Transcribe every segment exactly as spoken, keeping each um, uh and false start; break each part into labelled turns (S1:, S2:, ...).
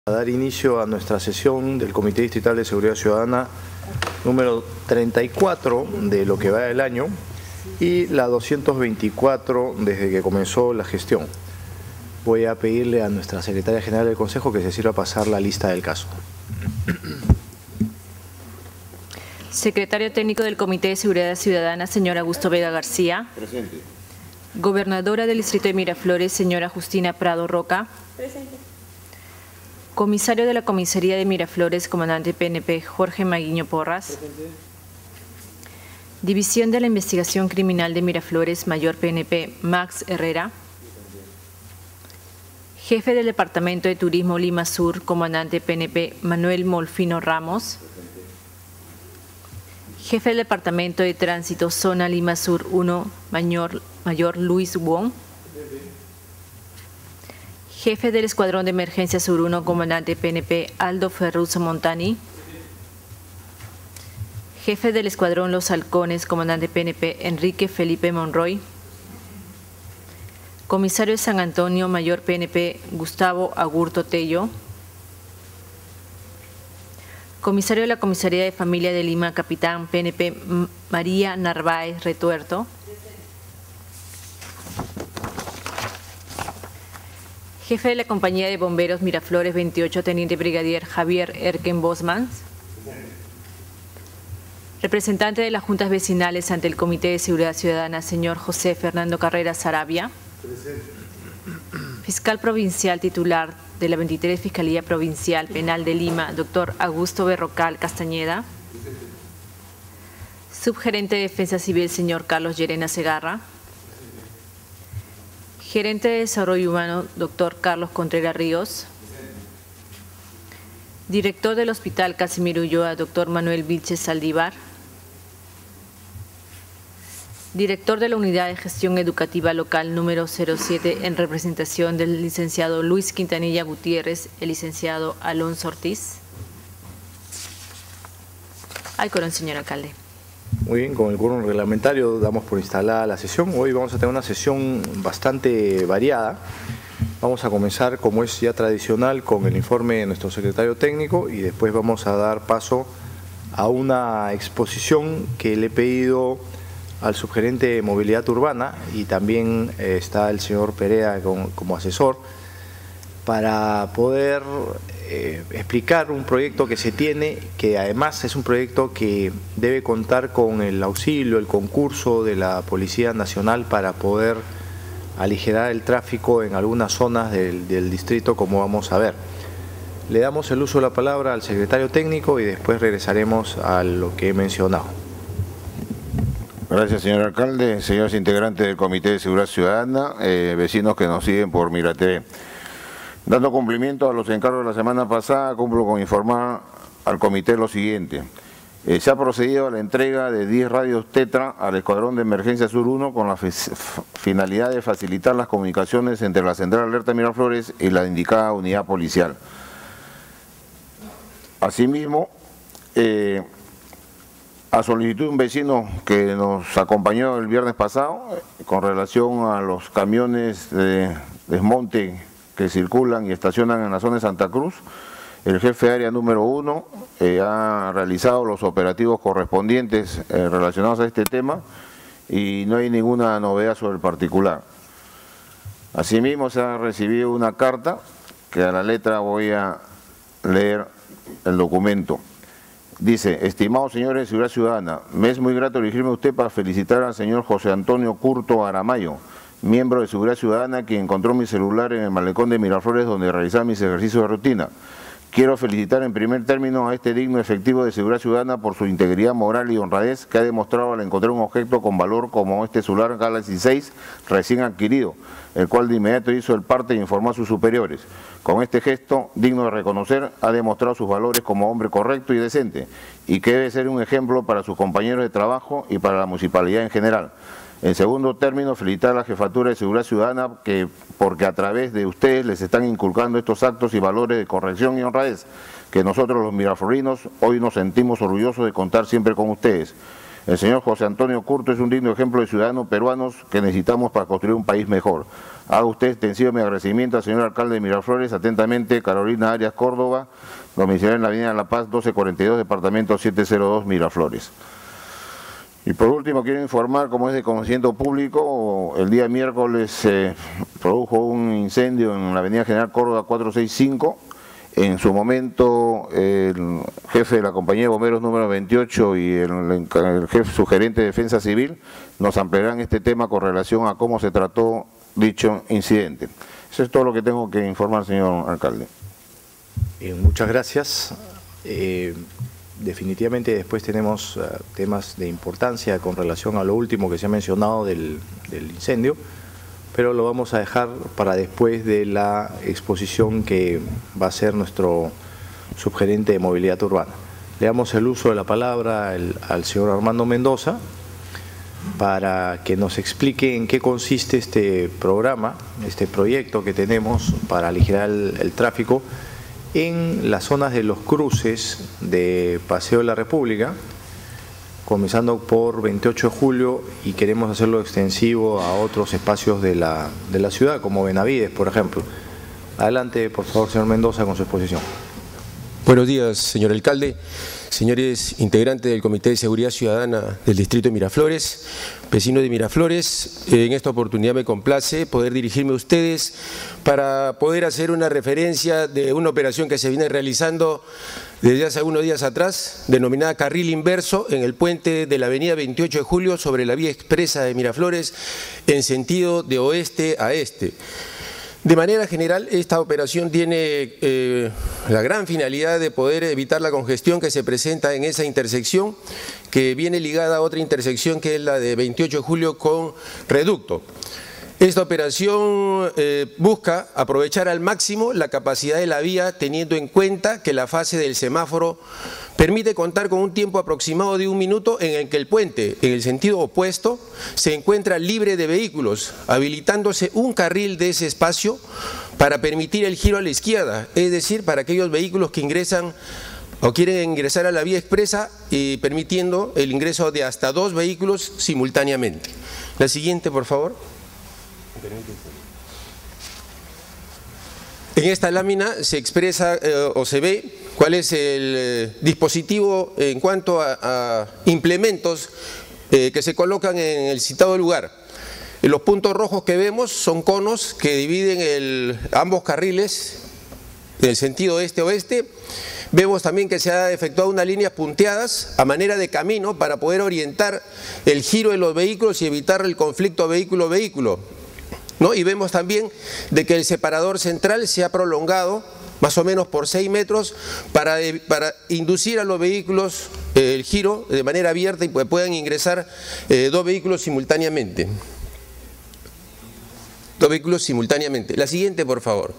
S1: A dar inicio a nuestra sesión del Comité Distrital de Seguridad Ciudadana número treinta y cuatro de lo que va del año y la doscientos veinticuatro desde que comenzó la gestión. Voy a pedirle a nuestra Secretaria General del Consejo que se sirva a pasar la lista del caso.
S2: Secretario Técnico del Comité de Seguridad Ciudadana, señor Augusto Vega García.
S3: Presente.
S2: Gobernadora del Distrito de Miraflores, señora Justina Prado Roca.
S4: Presente.
S2: Comisario de la Comisaría de Miraflores, comandante P N P, Jorge Maguiño Porras.
S3: Presente.
S2: División de la Investigación Criminal de Miraflores, mayor P N P, Max Herrera. Jefe del Departamento de Turismo Lima Sur, comandante P N P, Manuel Molfino Ramos. Jefe del Departamento de Tránsito, Zona Lima Sur uno, mayor, mayor Luis Wong. Jefe del Escuadrón de Emergencia Sur uno, comandante P N P, Aldo Ferruso Montani. Jefe del Escuadrón Los Halcones, comandante P N P, Enrique Felipe Monroy. Comisario de San Antonio, mayor P N P, Gustavo Agurto Tello. Comisario de la Comisaría de Familia de Lima, capitán P N P, María Narváez Retuerto. Jefe de la Compañía de Bomberos Miraflores veintiocho, teniente brigadier Javier Erken Bosmans. Representante de las juntas vecinales ante el Comité de Seguridad Ciudadana, señor José Fernando Carrera Sarabia. Fiscal provincial titular de la veintitrés Fiscalía Provincial Penal de Lima, doctor Augusto Berrocal Castañeda. Subgerente de Defensa Civil, señor Carlos Llerena Segarra. Gerente de Desarrollo Humano, doctor Carlos Contreras Ríos. Director del Hospital Casimiro Ulloa, doctor Manuel Vilches Saldívar. Director de la Unidad de Gestión Educativa Local número cero siete en representación del licenciado Luis Quintanilla Gutiérrez, el licenciado Alonso Ortiz. Ay, corón, señor alcalde.
S1: Muy bien, con el quórum reglamentario damos por instalada la sesión. Hoy vamos a tener una sesión bastante variada. Vamos a comenzar, como es ya tradicional, con el informe de nuestro secretario técnico y después vamos a dar paso a una exposición que le he pedido al subgerente de Movilidad Urbana y también eh, está el señor Perea como, como asesor para poder eh, explicar un proyecto que se tiene, que además es un proyecto que debe contar con el auxilio, el concurso de la Policía Nacional para poder aligerar el tráfico en algunas zonas del, del distrito, como vamos a ver. Le damos el uso de la palabra al secretario técnico y después regresaremos a lo que he mencionado.
S3: Gracias, señor alcalde, señores integrantes del Comité de Seguridad Ciudadana, eh, vecinos que nos siguen por Mira T V. Dando cumplimiento a los encargos de la semana pasada, cumplo con informar al comité lo siguiente. Eh, se ha procedido a la entrega de diez radios Tetra al Escuadrón de Emergencia Sur uno con la finalidad de facilitar las comunicaciones entre la Central Alerta Miraflores y la indicada unidad policial. Asimismo, eh, a solicitud de un vecino que nos acompañó el viernes pasado con relación a los camiones de desmonte que circulan y estacionan en la zona de Santa Cruz, el jefe de área número uno eh, ha realizado los operativos correspondientes eh, relacionados a este tema y no hay ninguna novedad sobre el particular. Asimismo, se ha recibido una carta que a la letra voy a leer el documento. Dice: estimado señores de Seguridad Ciudadana, me es muy grato dirigirme a usted para felicitar al señor José Antonio Curto Aramayo, miembro de Seguridad Ciudadana, quien encontró mi celular en el malecón de Miraflores donde realizaba mis ejercicios de rutina. Quiero felicitar en primer término a este digno efectivo de Seguridad Ciudadana por su integridad moral y honradez que ha demostrado al encontrar un objeto con valor como este celular Galaxy seis recién adquirido, el cual de inmediato hizo el parte e informó a sus superiores. Con este gesto, digno de reconocer, ha demostrado sus valores como hombre correcto y decente y que debe ser un ejemplo para sus compañeros de trabajo y para la municipalidad en general. En segundo término, felicitar a la Jefatura de Seguridad Ciudadana que, porque a través de ustedes les están inculcando estos actos y valores de corrección y honradez, que nosotros los miraflorinos hoy nos sentimos orgullosos de contar siempre con ustedes. El señor José Antonio Curto es un digno ejemplo de ciudadanos peruanos que necesitamos para construir un país mejor. Haga usted extensivo mi agradecimiento al señor alcalde de Miraflores, atentamente Carolina Arias Córdoba, domiciliaria en la avenida La Paz doce cuarenta y dos, departamento setecientos dos, Miraflores. Y por último quiero informar, como es de conocimiento público, el día miércoles se eh, produjo un incendio en la avenida General Córdoba cuatrocientos sesenta y cinco. En su momento el jefe de la compañía de bomberos número veintiocho y el, el jefe sugerente de defensa civil nos ampliarán este tema con relación a cómo se trató dicho incidente. Eso es todo lo que tengo que informar, señor alcalde.
S1: Eh, muchas gracias. Eh, definitivamente después tenemos uh, temas de importancia con relación a lo último que se ha mencionado del, del incendio, pero lo vamos a dejar para después de la exposición que va a ser nuestro subgerente de movilidad urbana. Le damos el uso de la palabra el, al señor Armando Mendoza para que nos explique en qué consiste este programa, este proyecto que tenemos para aligerar el, el tráfico en las zonas de los cruces de Paseo de la República, comenzando por veintiocho de julio, y queremos hacerlo extensivo a otros espacios de la, de la ciudad, como Benavides, por ejemplo. Adelante, por favor, señor Mendoza, con su exposición.
S4: Buenos días, señor alcalde, señores integrantes del Comité de Seguridad Ciudadana del Distrito de Miraflores, vecinos de Miraflores. En esta oportunidad me complace poder dirigirme a ustedes para poder hacer una referencia de una operación que se viene realizando desde hace algunos días atrás, denominada Carril Inverso, en el puente de la avenida veintiocho de julio sobre la vía expresa de Miraflores en sentido de oeste a este. De manera general, esta operación tiene eh, la gran finalidad de poder evitar la congestión que se presenta en esa intersección, que viene ligada a otra intersección que es la de veintiocho de julio con Reducto. Esta operación eh, busca aprovechar al máximo la capacidad de la vía, teniendo en cuenta que la fase del semáforo permite contar con un tiempo aproximado de un minuto en el que el puente, en el sentido opuesto, se encuentra libre de vehículos, habilitándose un carril de ese espacio para permitir el giro a la izquierda, es decir, para aquellos vehículos que ingresan o quieren ingresar a la vía expresa y permitiendo el ingreso de hasta dos vehículos simultáneamente. La siguiente, por favor. En esta lámina se expresa eh, o se ve cuál es el eh, dispositivo en cuanto a, a implementos eh, que se colocan en el citado lugar. Los puntos rojos que vemos son conos que dividen el, ambos carriles en el sentido este-oeste. Vemos también que se ha efectuado unas líneas punteadas a manera de camino para poder orientar el giro de los vehículos y evitar el conflicto vehículo-vehículo. ¿No? Y vemos también de que el separador central se ha prolongado más o menos por seis metros para, para inducir a los vehículos eh, el giro de manera abierta y pues puedan ingresar eh, dos vehículos simultáneamente. Dos vehículos simultáneamente. La siguiente, por favor.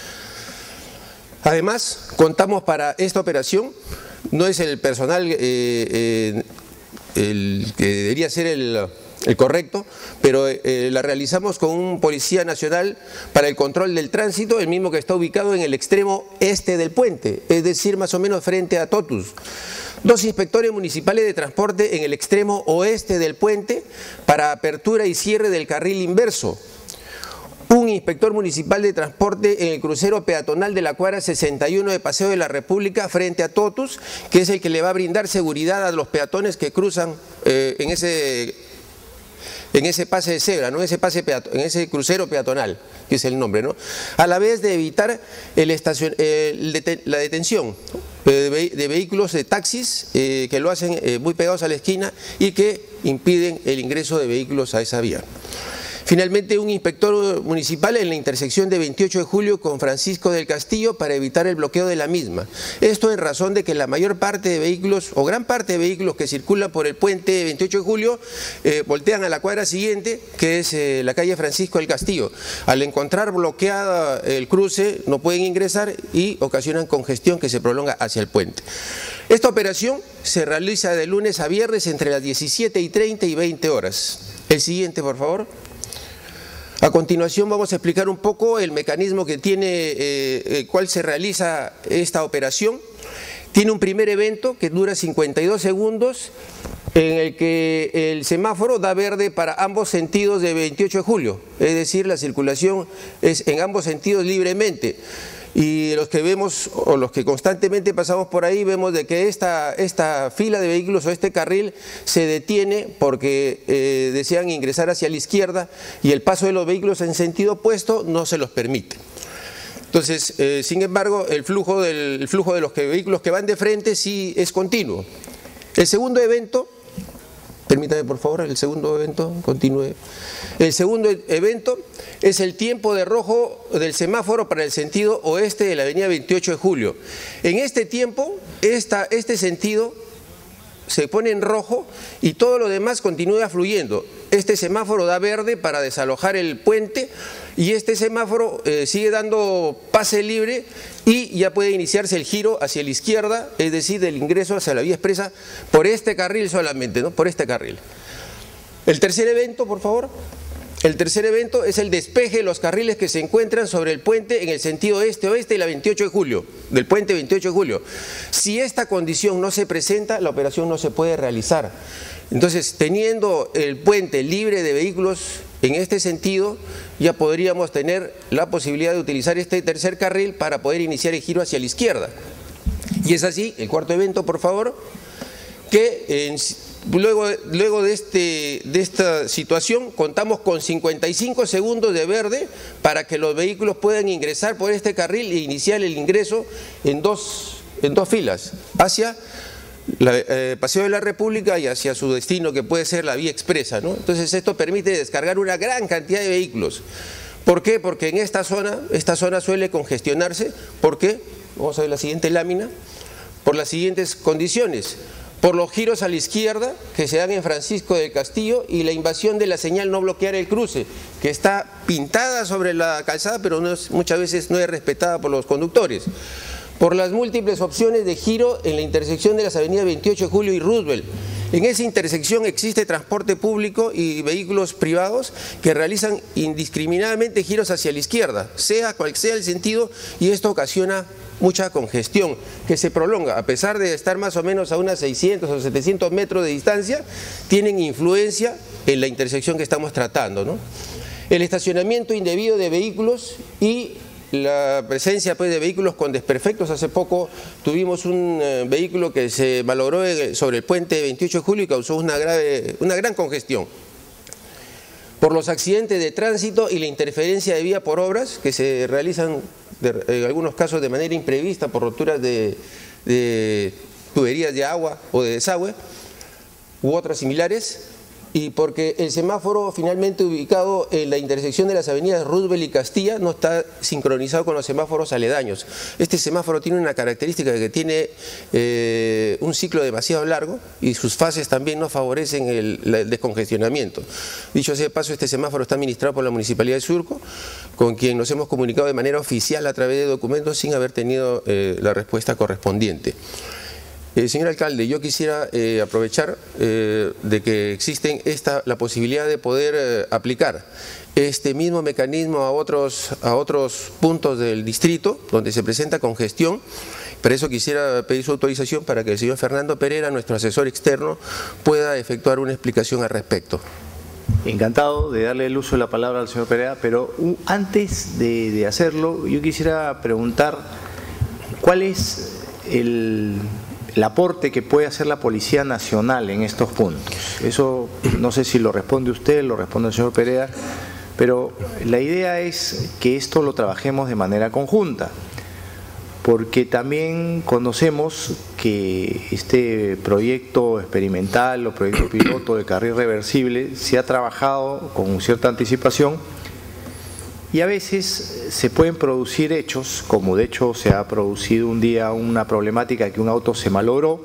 S4: Además, contamos para esta operación, no es el personal eh, eh, el que debería ser el... el correcto, pero eh, la realizamos con un policía nacional para el control del tránsito, el mismo que está ubicado en el extremo este del puente, es decir, más o menos frente a Totus. Dos inspectores municipales de transporte en el extremo oeste del puente para apertura y cierre del carril inverso. Un inspector municipal de transporte en el crucero peatonal de la cuadra sesenta y uno de Paseo de la República frente a Totus, que es el que le va a brindar seguridad a los peatones que cruzan eh, en ese en ese pase de cebra, ¿no? ese pase en ese crucero peatonal, que es el nombre, ¿no? A la vez de evitar el estacion el deten la detención de, ve de vehículos de taxis eh, que lo hacen eh, muy pegados a la esquina y que impiden el ingreso de vehículos a esa vía. Finalmente, un inspector municipal en la intersección de veintiocho de julio con Francisco del Castillo para evitar el bloqueo de la misma. Esto en razón de que la mayor parte de vehículos o gran parte de vehículos que circulan por el puente veintiocho de julio eh, voltean a la cuadra siguiente, que es eh, la calle Francisco del Castillo. Al encontrar bloqueada el cruce no pueden ingresar y ocasionan congestión que se prolonga hacia el puente. Esta operación se realiza de lunes a viernes entre las diecisiete y treinta y veinte horas. El siguiente, por favor. A continuación vamos a explicar un poco el mecanismo que tiene, eh, el cual se realiza esta operación. Tiene un primer evento que dura cincuenta y dos segundos en el que el semáforo da verde para ambos sentidos de veintiocho de julio, es decir, la circulación es en ambos sentidos libremente. Y los que vemos o los que constantemente pasamos por ahí vemos de que esta, esta fila de vehículos o este carril se detiene porque eh, desean ingresar hacia la izquierda y el paso de los vehículos en sentido opuesto no se los permite. Entonces, eh, sin embargo, el flujo, del, el flujo de los que, vehículos que van de frente sí es continuo. El segundo evento, permítame por favor, el segundo evento, continúe. El segundo evento es el tiempo de rojo del semáforo para el sentido oeste de la avenida veintiocho de julio. En este tiempo, esta, este sentido se pone en rojo y todo lo demás continúa fluyendo. Este semáforo da verde para desalojar el puente y este semáforo eh, sigue dando pase libre y ya puede iniciarse el giro hacia la izquierda, es decir, del ingreso hacia la vía expresa por este carril solamente, ¿no? Por este carril. El tercer evento, por favor. El tercer evento es el despeje de los carriles que se encuentran sobre el puente en el sentido este-oeste de la veintiocho de julio, del puente veintiocho de julio. Si esta condición no se presenta, la operación no se puede realizar. Entonces, teniendo el puente libre de vehículos en este sentido, ya podríamos tener la posibilidad de utilizar este tercer carril para poder iniciar el giro hacia la izquierda. Y es así, el cuarto evento, por favor, que en... Luego, luego de, este, de esta situación contamos con cincuenta y cinco segundos de verde para que los vehículos puedan ingresar por este carril e iniciar el ingreso en dos, en dos filas, hacia la, eh, Paseo de la República y hacia su destino, que puede ser la vía expresa, ¿no? Entonces esto permite descargar una gran cantidad de vehículos. ¿Por qué? Porque en esta zona, esta zona suele congestionarse. ¿Por qué? Vamos a ver la siguiente lámina. Por las siguientes condiciones. Por los giros a la izquierda que se dan en Francisco del Castillo y la invasión de la señal no bloquear el cruce, que está pintada sobre la calzada pero no es, muchas veces no es respetada por los conductores. Por las múltiples opciones de giro en la intersección de las avenidas veintiocho de julio y Roosevelt. En esa intersección existe transporte público y vehículos privados que realizan indiscriminadamente giros hacia la izquierda, sea cual sea el sentido, y esto ocasiona mucha congestión que se prolonga, a pesar de estar más o menos a unas seiscientos o setecientos metros de distancia, tienen influencia en la intersección que estamos tratando, ¿no? El estacionamiento indebido de vehículos y la presencia pues, de vehículos con desperfectos. Hace poco tuvimos un eh, vehículo que se malogró en, sobre el puente veintiocho de julio y causó una, grave, una gran congestión. Por los accidentes de tránsito y la interferencia de vía por obras que se realizan de, en algunos casos de manera imprevista por roturas de, de tuberías de agua o de desagüe u otras similares, y porque el semáforo finalmente ubicado en la intersección de las avenidas Roosevelt y Castilla no está sincronizado con los semáforos aledaños. Este semáforo tiene una característica de que tiene eh, un ciclo demasiado largo y sus fases también no favorecen el, el descongestionamiento. Dicho sea de paso, este semáforo está administrado por la Municipalidad de Surco, con quien nos hemos comunicado de manera oficial a través de documentos sin haber tenido eh, la respuesta correspondiente. Eh, señor alcalde, yo quisiera eh, aprovechar eh, de que existe esta, la posibilidad de poder eh, aplicar este mismo mecanismo a otros, a otros puntos del distrito donde se presenta congestión. Por eso quisiera pedir su autorización para que el señor Fernando Pereira, nuestro asesor externo, pueda efectuar una explicación al respecto.
S1: Encantado de darle el uso de la palabra al señor Pereira, pero uh, antes de, de hacerlo, yo quisiera preguntar cuál es el... el aporte que puede hacer la Policía Nacional en estos puntos. Eso no sé si lo responde usted, lo responde el señor Pereira, pero la idea es que esto lo trabajemos de manera conjunta, porque también conocemos que este proyecto experimental o proyecto piloto de carril reversible se ha trabajado con cierta anticipación y a veces se pueden producir hechos, como de hecho se ha producido un día una problemática que un auto se malogró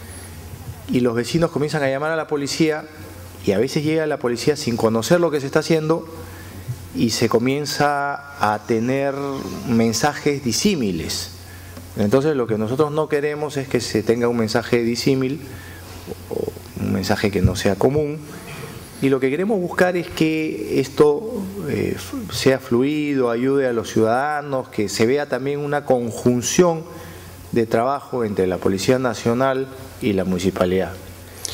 S1: y los vecinos comienzan a llamar a la policía y a veces llega la policía sin conocer lo que se está haciendo y se comienza a tener mensajes disímiles. Entonces lo que nosotros no queremos es que se tenga un mensaje disímil o un mensaje que no sea común. Y lo que queremos buscar es que esto eh, sea fluido, ayude a los ciudadanos, que se vea también una conjunción de trabajo entre la Policía Nacional y la Municipalidad.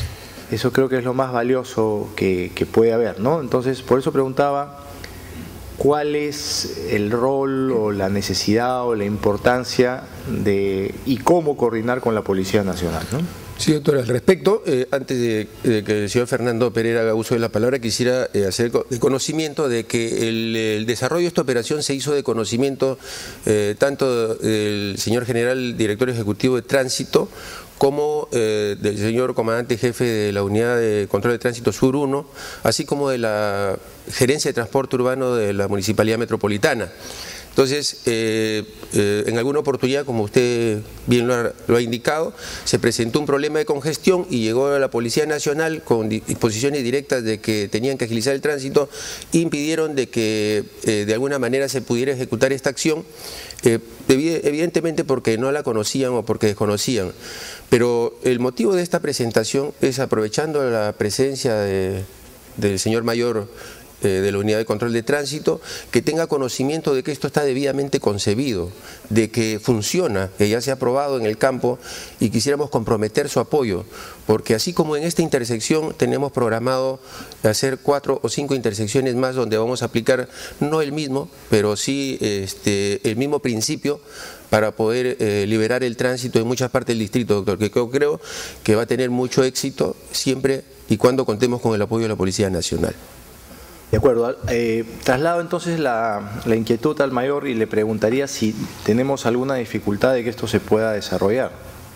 S1: Eso creo que es lo más valioso que, que puede haber, ¿no? Entonces, por eso preguntaba cuál es el rol o la necesidad o la importancia de y cómo coordinar con la Policía Nacional, ¿no?
S4: Sí, doctor, al respecto, eh, antes de, de que el señor Fernando Pereira haga uso de la palabra, quisiera eh, hacer de conocimiento de que el, el desarrollo de esta operación se hizo de conocimiento eh, tanto del señor general director ejecutivo de Tránsito como eh, del señor comandante jefe de la Unidad de Control de Tránsito Sur uno, así como de la Gerencia de Transporte Urbano de la Municipalidad Metropolitana. Entonces, eh, eh, en alguna oportunidad, como usted bien lo ha, lo ha indicado, se presentó un problema de congestión y llegó a la Policía Nacional con disposiciones directas de que tenían que agilizar el tránsito, impidieron de que eh, de alguna manera se pudiera ejecutar esta acción, eh, evidentemente porque no la conocían o porque desconocían. Pero el motivo de esta presentación es, aprovechando la presencia de, del señor mayor de la Unidad de Control de Tránsito, que tenga conocimiento de que esto está debidamente concebido, de que funciona, que ya se ha probado en el campo, y quisiéramos comprometer su apoyo, porque así como en esta intersección tenemos programado hacer cuatro o cinco intersecciones más donde vamos a aplicar no el mismo, pero sí este, el mismo principio para poder eh, liberar el tránsito en muchas partes del distrito, doctor, que yo creo que va a tener mucho éxito siempre y cuando contemos con el apoyo de la Policía Nacional.
S1: De acuerdo, eh, traslado entonces la, la inquietud al mayor y le preguntaría si tenemos alguna dificultad de que esto se pueda desarrollar.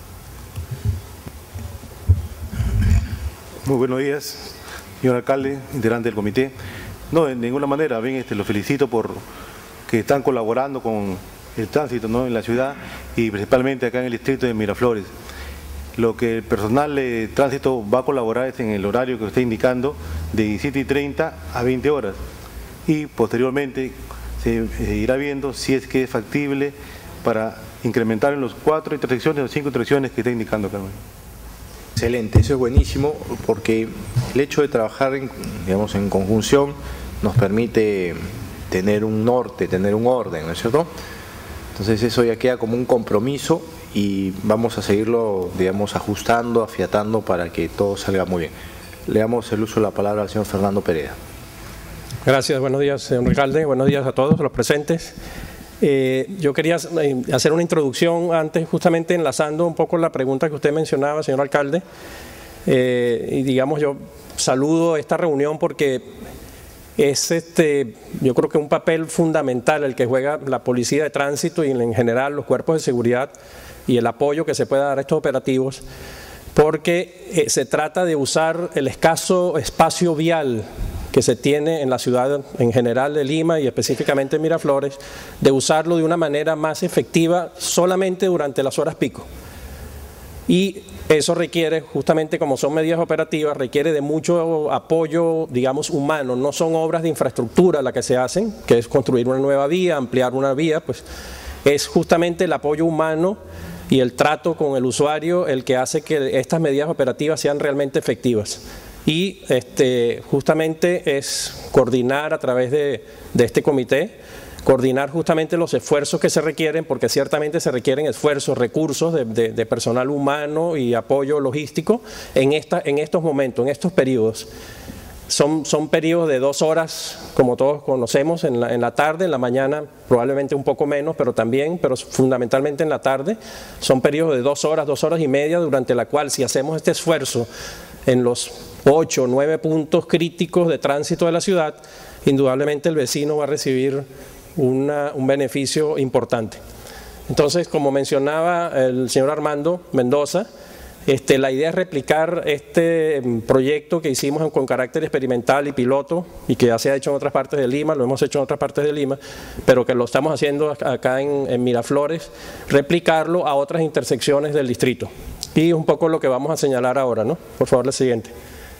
S5: Muy buenos días, señor alcalde, integrante del comité. No, de ninguna manera, bien, este, lo felicito por que están colaborando con el tránsito, ¿no?, en la ciudad y principalmente acá en el distrito de Miraflores. Lo que el personal de tránsito va a colaborar es en el horario que usted está indicando, de diecisiete y treinta a veinte horas. Y posteriormente se, se irá viendo si es que es factible para incrementar en los cuatro intersecciones o cinco intersecciones que está indicando acá.
S1: Excelente, eso es buenísimo, porque el hecho de trabajar en, digamos, en conjunción nos permite tener un norte, tener un orden, ¿no es cierto? Entonces eso ya queda como un compromiso y vamos a seguirlo, digamos, ajustando, afiatando para que todo salga muy bien. Le damos el uso de la palabra al señor Fernando Pereira.
S6: Gracias, buenos días, señor alcalde, buenos días a todos los presentes. Eh, yo quería hacer una introducción antes, justamente enlazando un poco la pregunta que usted mencionaba, señor alcalde. Eh, y digamos, yo saludo esta reunión porque es, este, yo creo que un papel fundamental el que juega la Policía de Tránsito y en general los cuerpos de seguridad y el apoyo que se pueda dar a estos operativos, porque eh, se trata de usar el escaso espacio vial que se tiene en la ciudad en general de Lima y específicamente en Miraflores, de usarlo de una manera más efectiva solamente durante las horas pico. Y eso requiere, justamente como son medidas operativas, requiere de mucho apoyo, digamos, humano. No son obras de infraestructura las que se hacen, que es construir una nueva vía, ampliar una vía, pues es justamente el apoyo humano y el trato con el usuario el que hace que estas medidas operativas sean realmente efectivas. Y este, justamente es coordinar a través de, de este comité, coordinar justamente los esfuerzos que se requieren, porque ciertamente se requieren esfuerzos, recursos de, de, de personal humano y apoyo logístico en, esta, en estos momentos, en estos periodos. Son, son periodos de dos horas, como todos conocemos, en la, en la tarde, en la mañana probablemente un poco menos, pero también, pero fundamentalmente en la tarde. Son periodos de dos horas, dos horas y media, durante la cual si hacemos este esfuerzo en los ocho o nueve puntos críticos de tránsito de la ciudad, indudablemente el vecino va a recibir una, un beneficio importante. Entonces, como mencionaba el señor Armando Mendoza, Este, la idea es replicar este proyecto que hicimos con carácter experimental y piloto y que ya se ha hecho en otras partes de Lima, lo hemos hecho en otras partes de Lima, pero que lo estamos haciendo acá en, en Miraflores, replicarlo a otras intersecciones del distrito. Y un poco lo que vamos a señalar ahora, ¿no? Por favor, la siguiente.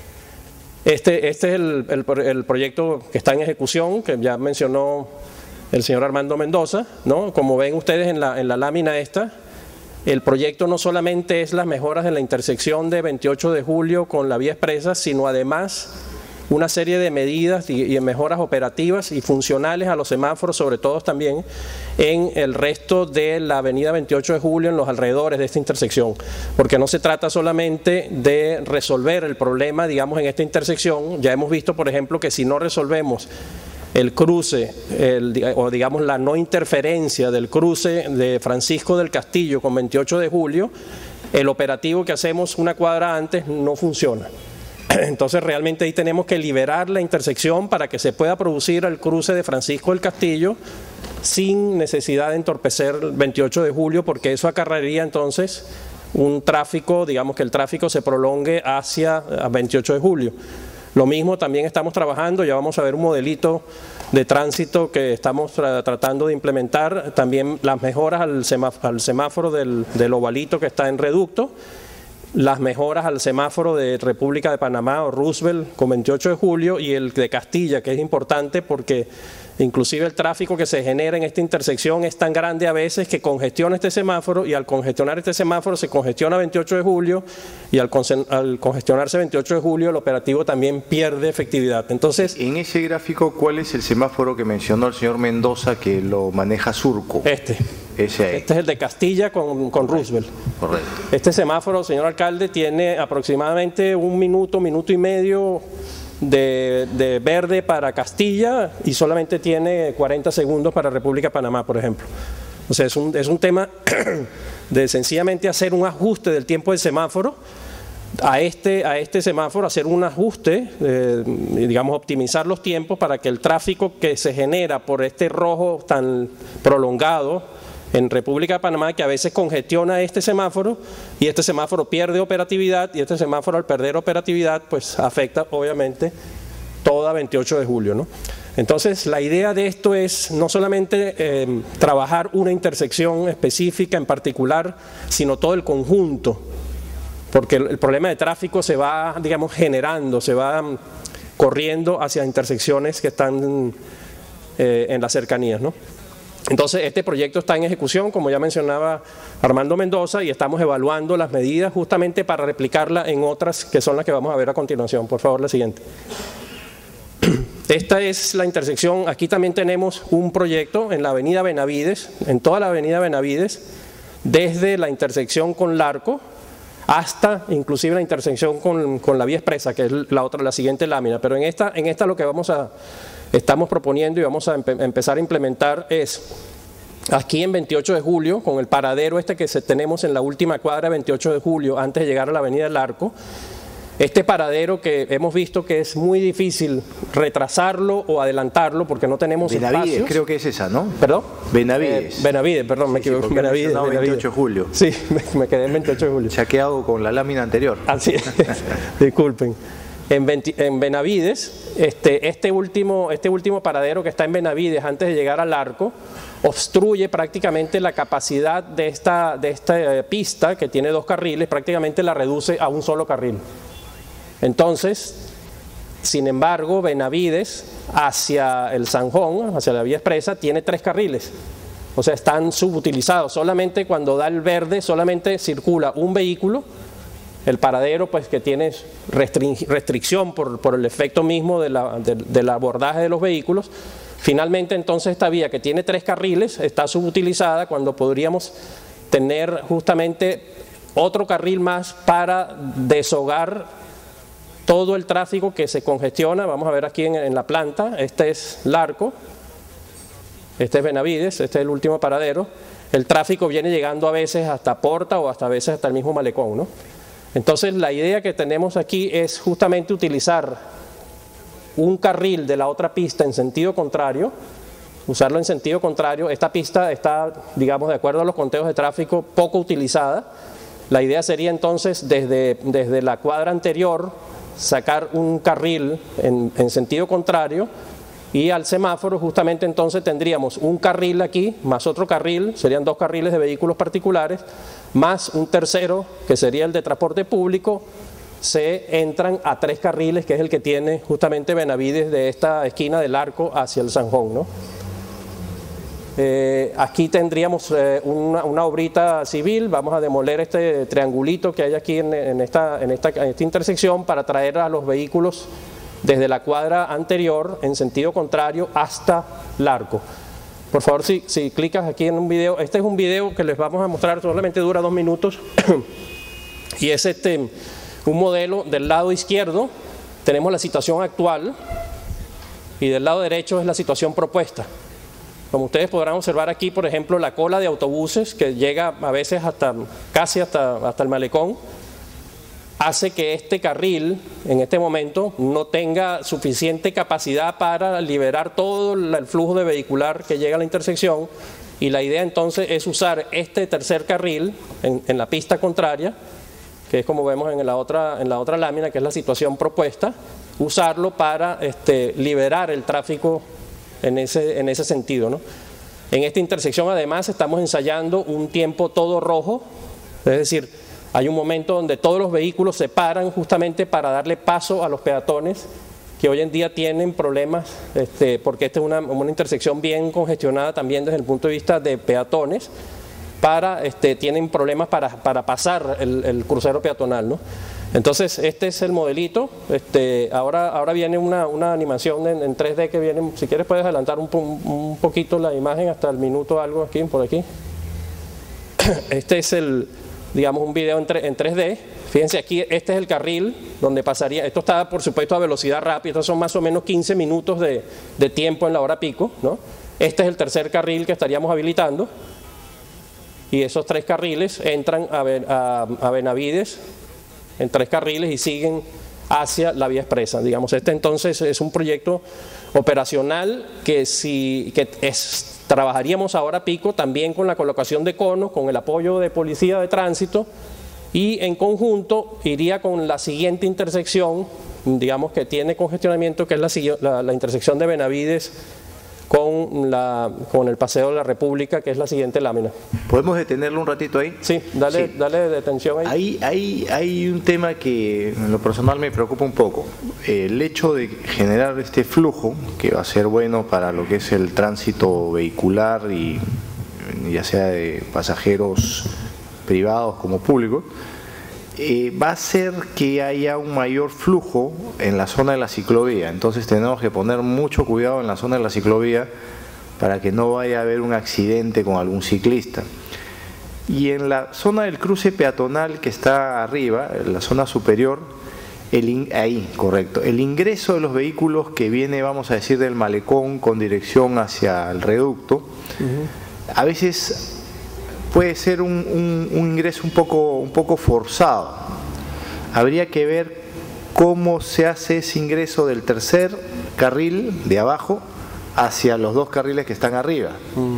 S6: Este, este es el, el, el proyecto que está en ejecución, que ya mencionó el señor Armando Mendoza, ¿no? Como ven ustedes en la, en la lámina esta, el proyecto no solamente es las mejoras en la intersección de veintiocho de julio con la vía expresa, sino además una serie de medidas y, y mejoras operativas y funcionales a los semáforos, sobre todo también en el resto de la avenida veintiocho de julio, en los alrededores de esta intersección, porque no se trata solamente de resolver el problema, digamos, en esta intersección. Ya hemos visto, por ejemplo, que si no resolvemos el cruce, el, o digamos la no interferencia del cruce de Francisco del Castillo con veintiocho de julio, el operativo que hacemos una cuadra antes no funciona. Entonces realmente ahí tenemos que liberar la intersección para que se pueda producir el cruce de Francisco del Castillo sin necesidad de entorpecer el veintiocho de julio, porque eso acarrearía entonces un tráfico, digamos que el tráfico se prolongue hacia veintiocho de julio. Lo mismo también estamos trabajando, ya vamos a ver un modelito de tránsito que estamos tra tratando de implementar, también las mejoras al, semáforo, al semáforo del, del ovalito que está en reducto, las mejoras al semáforo de República de Panamá o Roosevelt con veintiocho de julio y el de Castilla, que es importante porque inclusive el tráfico que se genera en esta intersección es tan grande a veces que congestiona este semáforo, y al congestionar este semáforo se congestiona veintiocho de julio, y al, al congestionarse veintiocho de julio el operativo también pierde efectividad. Entonces,
S1: en ese gráfico, ¿cuál es el semáforo que mencionó el señor Mendoza que lo maneja Surco?
S6: Este.
S1: Ese ahí.
S6: Este es el de Castilla con, con Roosevelt.
S1: Correcto.
S6: Este semáforo, señor alcalde, tiene aproximadamente un minuto, minuto y medio de, de verde para Castilla y solamente tiene cuarenta segundos para República de Panamá, por ejemplo. O sea, es un, es un tema de sencillamente hacer un ajuste del tiempo del semáforo a este, a este semáforo, hacer un ajuste, eh, digamos, optimizar los tiempos para que el tráfico que se genera por este rojo tan prolongado en República de Panamá, que a veces congestiona este semáforo, y este semáforo pierde operatividad, y este semáforo al perder operatividad pues afecta obviamente toda veintiocho de julio, ¿no? Entonces la idea de esto es no solamente eh, trabajar una intersección específica en particular, sino todo el conjunto, porque el, el problema de tráfico se va, digamos, generando, se va um, corriendo hacia intersecciones que están eh, en las cercanías, ¿no? Entonces este proyecto está en ejecución, como ya mencionaba Armando Mendoza, y estamos evaluando las medidas justamente para replicarla en otras que son las que vamos a ver a continuación. Por favor, la siguiente. Esta es la intersección. Aquí también tenemos un proyecto en la avenida Benavides, en toda la avenida Benavides, desde la intersección con Larco hasta inclusive la intersección con, con la vía expresa, que es la otra, la siguiente lámina. Pero en esta, en esta lo que vamos a, estamos proponiendo y vamos a empe empezar a implementar es aquí en veintiocho de julio, con el paradero este que se, tenemos en la última cuadra veintiocho de julio, antes de llegar a la avenida del Arco. Este paradero que hemos visto que es muy difícil retrasarlo o adelantarlo porque no tenemos
S1: Benavides,
S6: espacios.
S1: creo que es esa, ¿no?
S6: ¿Perdón?
S1: Benavides.
S6: Eh, Benavides, perdón, me
S1: Sí,
S6: equivoqué.
S1: sí,
S6: Benavides,
S1: no,
S6: Benavides.
S1: veintiocho de julio.
S6: Sí, me, me quedé en veintiocho de julio.
S1: Se ha quedado con la lámina anterior.
S6: Así es, disculpen. En, veinte, en Benavides, este, este, último, este último paradero que está en Benavides antes de llegar al Arco, obstruye prácticamente la capacidad de esta, de esta eh, pista que tiene dos carriles, prácticamente la reduce a un solo carril. Entonces, sin embargo, Benavides hacia el Sanjón, hacia la vía expresa, tiene tres carriles. O sea, están subutilizados. Solamente cuando da el verde, solamente circula un vehículo. El paradero, pues, que tiene restricción por, por el efecto mismo de la, de, del abordaje de los vehículos. Finalmente, entonces, esta vía que tiene tres carriles está subutilizada cuando podríamos tener justamente otro carril más para deshogar todo el tráfico que se congestiona. Vamos a ver aquí en, en la planta. Este es Larco, este es Benavides, este es el último paradero. El tráfico viene llegando a veces hasta Porta o hasta a veces hasta el mismo Malecón, ¿no? Entonces la idea que tenemos aquí es justamente utilizar un carril de la otra pista en sentido contrario, usarlo en sentido contrario. Esta pista está, digamos, de acuerdo a los conteos de tráfico, poco utilizada. La idea sería entonces desde, desde la cuadra anterior sacar un carril en, en sentido contrario, y al semáforo justamente entonces tendríamos un carril aquí, más otro carril, serían dos carriles de vehículos particulares, más un tercero que sería el de transporte público. Se entran a tres carriles, que es el que tiene justamente Benavides de esta esquina del Arco hacia el Sanjón, ¿no? Eh, aquí tendríamos eh, una, una obrita civil. Vamos a demoler este triangulito que hay aquí en, en, esta, en, esta, en esta intersección para traer a los vehículos desde la cuadra anterior en sentido contrario hasta Larco. Por favor, si, si clicas aquí en un video, este es un video que les vamos a mostrar, solamente dura dos minutos, y es este, un modelo del lado izquierdo, tenemos la situación actual, y del lado derecho es la situación propuesta. Como ustedes podrán observar aquí, por ejemplo, la cola de autobuses que llega a veces hasta casi hasta, hasta el malecón, hace que este carril en este momento no tenga suficiente capacidad para liberar todo el flujo de vehicular que llega a la intersección, y la idea entonces es usar este tercer carril en, en la pista contraria, que es como vemos en la otra, en la otra lámina, que es la situación propuesta, usarlo para este, liberar el tráfico en ese, en ese sentido, ¿no? En esta intersección además estamos ensayando un tiempo todo rojo, es decir, hay un momento donde todos los vehículos se paran justamente para darle paso a los peatones que hoy en día tienen problemas, este, porque esta es una, una intersección bien congestionada también desde el punto de vista de peatones, para, este, tienen problemas para, para pasar el, el crucero peatonal, ¿no? Entonces este es el modelito, este, ahora, ahora viene una, una animación en, en tres D que viene, si quieres puedes adelantar un, un poquito la imagen hasta el minuto algo aquí, por aquí. Este es el, digamos, un video en, en tres D. Fíjense aquí, este es el carril donde pasaría, esto está por supuesto a velocidad rápida, estos son más o menos quince minutos de, de tiempo en la hora pico, ¿no? Este es el tercer carril que estaríamos habilitando, y esos tres carriles entran a, a, a Benavides en tres carriles y siguen hacia la vía expresa. Digamos, este entonces es un proyecto operacional que, si, que es, trabajaríamos ahora pico también con la colocación de conos, con el apoyo de policía de tránsito, y en conjunto iría con la siguiente intersección, digamos que tiene congestionamiento, que es la, la, la intersección de Benavides con, la, con el Paseo de la República, que es la siguiente lámina.
S1: ¿Podemos detenerlo un ratito ahí?
S6: Sí, dale, sí. dale detención ahí.
S1: Ahí, ahí. Hay un tema que en lo personal me preocupa un poco. El hecho de generar este flujo, que va a ser bueno para lo que es el tránsito vehicular, y ya sea de pasajeros privados como públicos, Eh, va a hacer que haya un mayor flujo en la zona de la ciclovía. Entonces tenemos que poner mucho cuidado en la zona de la ciclovía para que no vaya a haber un accidente con algún ciclista. Y en la zona del cruce peatonal que está arriba, en la zona superior, el in, ahí, correcto, el ingreso de los vehículos que viene, vamos a decir, del malecón con dirección hacia el reducto, uh-huh. a veces puede ser un, un, un ingreso un poco, un poco forzado. Habría que ver cómo se hace ese ingreso del tercer carril de abajo hacia los dos carriles que están arriba.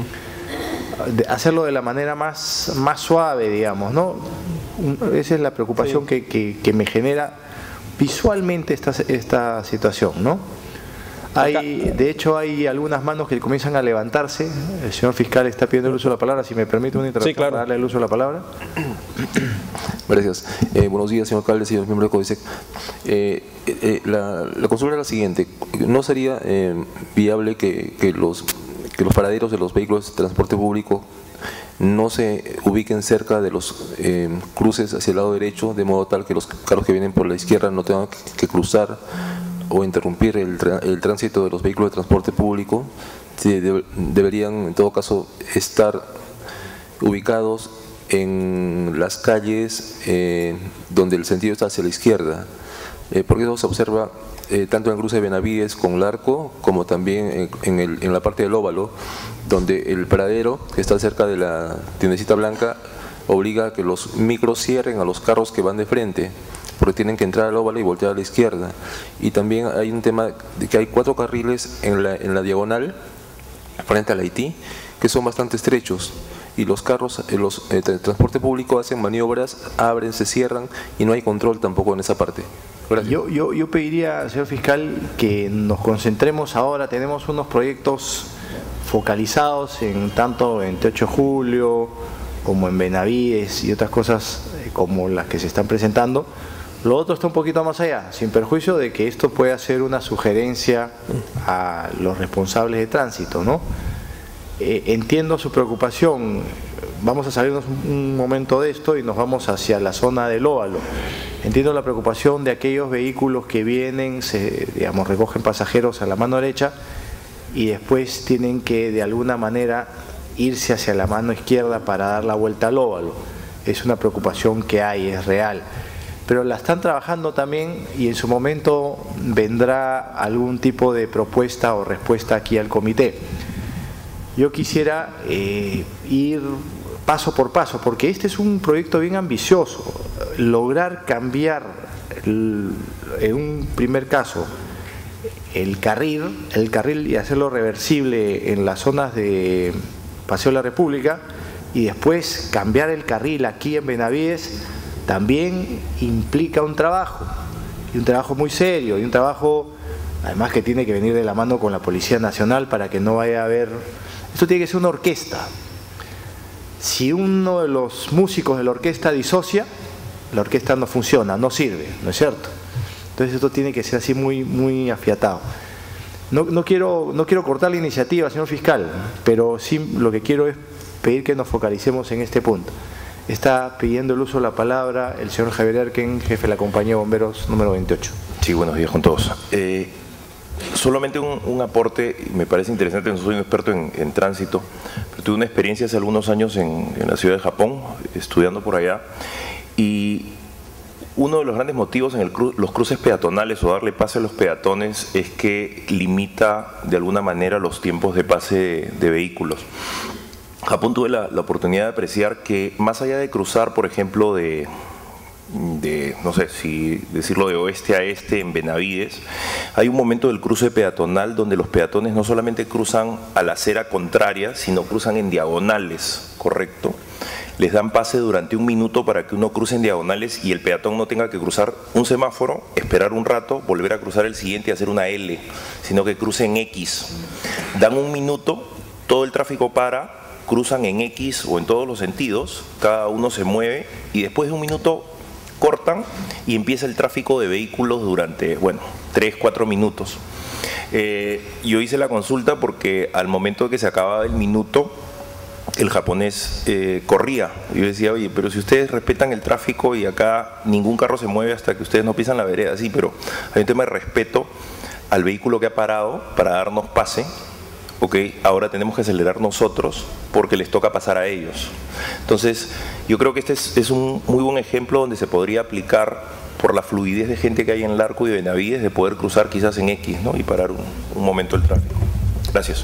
S1: Mm. De hacerlo de la manera más, más suave, digamos, ¿no? Esa es la preocupación sí. que, que, que me genera visualmente esta, esta situación, ¿no? Hay, de hecho hay algunas manos que comienzan a levantarse. El señor fiscal está pidiendo el uso de la palabra. Si me permite una interrupción, sí, claro. para darle el uso de la palabra.
S7: Gracias. Eh, buenos días, señor alcalde, señor miembro de CODISEC. Eh, eh, la, la consulta es la siguiente. ¿No sería eh, viable que, que, los, que los paraderos de los vehículos de transporte público no se ubiquen cerca de los eh, cruces hacia el lado derecho, de modo tal que los carros que vienen por la izquierda no tengan que, que cruzar o interrumpir el, el tránsito de los vehículos de transporte público? De, deberían en todo caso estar ubicados en las calles eh, donde el sentido está hacia la izquierda, eh, porque eso se observa eh, tanto en el cruce de Benavides con Larco, como también en, en, el, en la parte del óvalo, donde el paradero que está cerca de la tiendecita blanca obliga a que los micros cierren a los carros que van de frente, porque tienen que entrar al óvalo y voltear a la izquierda. Y también hay un tema de que hay cuatro carriles en la, en la diagonal frente al Haití que son bastante estrechos, y los carros, los eh, transporte público hacen maniobras, abren, se cierran y no hay control tampoco en esa parte. Gracias.
S1: Yo, yo, yo pediría, señor fiscal, que nos concentremos ahora. Tenemos unos proyectos focalizados en tanto en veintiocho de julio como en Benavides y otras cosas eh, como las que se están presentando. Lo otro está un poquito más allá, sin perjuicio de que esto pueda ser una sugerencia a los responsables de tránsito, ¿no? Eh, entiendo su preocupación. Vamos a salirnos un, un momento de esto y nos vamos hacia la zona del óvalo. entiendo la preocupación de aquellos vehículos que vienen, se, digamos, recogen pasajeros a la mano derecha y después tienen que de alguna manera irse hacia la mano izquierda para dar la vuelta al óvalo. Es una preocupación que hay, es real. Pero la están trabajando también y en su momento vendrá algún tipo de propuesta o respuesta aquí al comité. Yo quisiera eh, ir paso por paso, porque este es un proyecto bien ambicioso. Lograr cambiar, el, en un primer caso, el carril, el carril y hacerlo reversible en las zonas de Paseo de la República y después cambiar el carril aquí en Benavides, también implica un trabajo, y un trabajo muy serio, y un trabajo además que tiene que venir de la mano con la Policía Nacional para que no vaya a haber... Esto tiene que ser una orquesta. Si uno de los músicos de la orquesta disocia, la orquesta no funciona, no sirve, ¿no es cierto? Entonces esto tiene que ser así muy, muy afiatado. No, no, quiero, no quiero cortar la iniciativa, señor fiscal, pero sí lo que quiero es pedir que nos focalicemos en este punto. Está pidiendo el uso de la palabra el señor Javier Erken, jefe de la Compañía de Bomberos número veintiocho.
S8: Sí, buenos días con todos. Eh, solamente un, un aporte, me parece interesante, no soy un experto en, en tránsito, pero tuve una experiencia hace algunos años en, en la ciudad de Japón, estudiando por allá, y uno de los grandes motivos en el cru los cruces peatonales o darle pase a los peatones es que limita de alguna manera los tiempos de pase de, de vehículos. Japón tuve la, la oportunidad de apreciar que más allá de cruzar, por ejemplo, de, de, no sé si decirlo de oeste a este en Benavides, hay un momento del cruce peatonal donde los peatones no solamente cruzan a la acera contraria, sino cruzan en diagonales, ¿correcto? Les dan pase durante un minuto para que uno cruce en diagonales y el peatón no tenga que cruzar un semáforo, esperar un rato, volver a cruzar el siguiente y hacer una L, sino que cruce en X. Dan un minuto, todo el tráfico para, cruzan en X o en todos los sentidos, cada uno se mueve y después de un minuto cortan y empieza el tráfico de vehículos durante, bueno, tres, cuatro minutos. Eh, yo hice la consulta porque al momento de que se acababa el minuto, el japonés eh, corría. Yo decía, oye, pero si ustedes respetan el tráfico y acá ningún carro se mueve hasta que ustedes no pisan la vereda, sí, pero hay un tema de respeto al vehículo que ha parado para darnos pase. Ok, ahora tenemos que acelerar nosotros porque les toca pasar a ellos. Entonces, yo creo que este es, es un muy buen ejemplo donde se podría aplicar por la fluidez de gente que hay en Larco y Benavides de poder cruzar quizás en X, ¿no? Y parar un, un momento el tráfico. Gracias.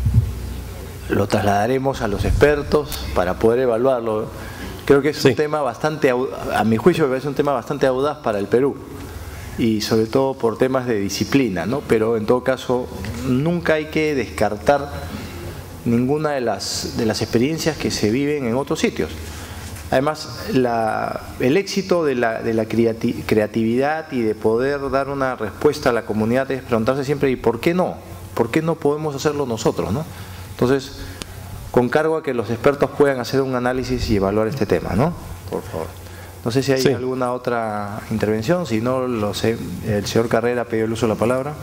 S1: Lo trasladaremos a los expertos para poder evaluarlo. Creo que es sí. un tema bastante, a mi juicio me parece un tema bastante audaz para el Perú. Y sobre todo por temas de disciplina, ¿no? Pero en todo caso nunca hay que descartar ninguna de las, de las experiencias que se viven en otros sitios. Además, la, el éxito de la, de la creati creatividad y de poder dar una respuesta a la comunidad es preguntarse siempre, ¿y por qué no? ¿Por qué no podemos hacerlo nosotros, no? Entonces, con cargo a que los expertos puedan hacer un análisis y evaluar este tema, ¿no? Por favor. No sé si hay sí. alguna otra intervención, si no, lo sé, el señor Carrera pidió el uso de la palabra.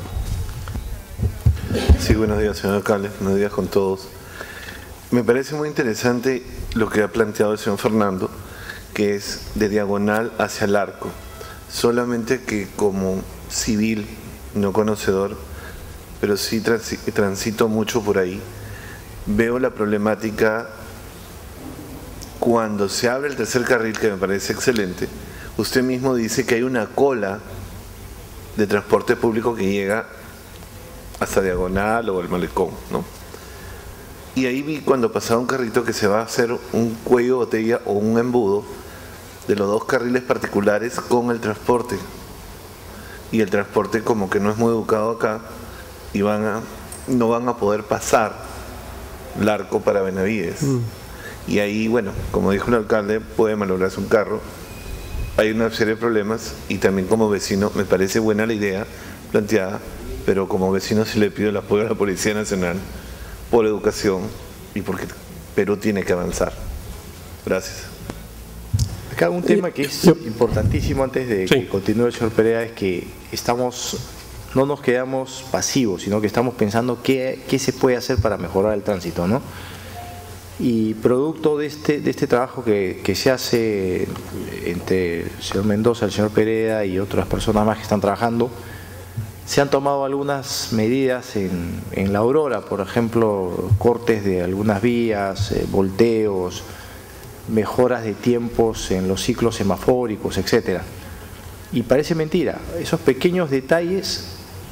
S9: Sí, buenos días, señor alcalde, buenos días con todos. Me parece muy interesante lo que ha planteado el señor Fernando, que es de diagonal hacia el arco. Solamente que como civil, no conocedor, pero sí transito mucho por ahí, veo la problemática. Cuando se abre el tercer carril, que me parece excelente, usted mismo dice que hay una cola de transporte público que llega hasta Diagonal o el Malecón, ¿no? Y ahí vi cuando pasaba un carrito que se va a hacer un cuello de botella o un embudo de los dos carriles particulares con el transporte. Y el transporte como que no es muy educado acá y van a, no van a poder pasar Larco para Benavides. Mm. Y ahí, bueno, como dijo el alcalde, puede malograrse un carro. Hay una serie de problemas y también como vecino me parece buena la idea planteada, pero como vecino sí le pido el apoyo a la Policía Nacional por educación y porque Perú tiene que avanzar. Gracias.
S1: Acá un tema que es importantísimo antes de sí. que continúe el señor Perea es que estamos, no nos quedamos pasivos, sino que estamos pensando qué, qué se puede hacer para mejorar el tránsito, ¿no? Y producto de este, de este trabajo que, que se hace eh, entre el señor Mendoza, el señor Pereda y otras personas más que están trabajando, se han tomado algunas medidas en, en La Aurora, por ejemplo, cortes de algunas vías, eh, volteos, mejoras de tiempos en los ciclos semafóricos, etcétera. Y parece mentira, esos pequeños detalles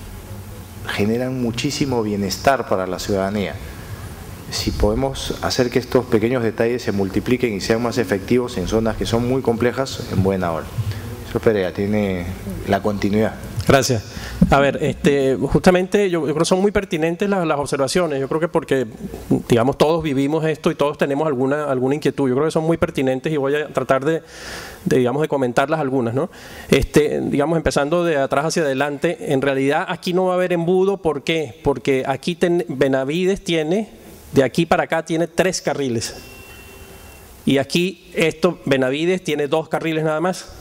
S1: generan muchísimo bienestar para la ciudadanía. Si podemos hacer que estos pequeños detalles se multipliquen y sean más efectivos en zonas que son muy complejas, en buena hora. Señor Perea, tiene la continuidad.
S6: Gracias. A ver, este, justamente yo, yo creo que son muy pertinentes las, las observaciones. Yo creo que porque, digamos, todos vivimos esto y todos tenemos alguna, alguna inquietud. Yo creo que son muy pertinentes y voy a tratar de, de digamos, de comentarlas algunas, ¿no? Este, digamos, empezando de atrás hacia adelante, en realidad aquí no va a haber embudo. ¿Por qué? Porque aquí ten, Benavides tiene, de aquí para acá, tiene tres carriles. Y aquí, esto, Benavides tiene dos carriles nada más.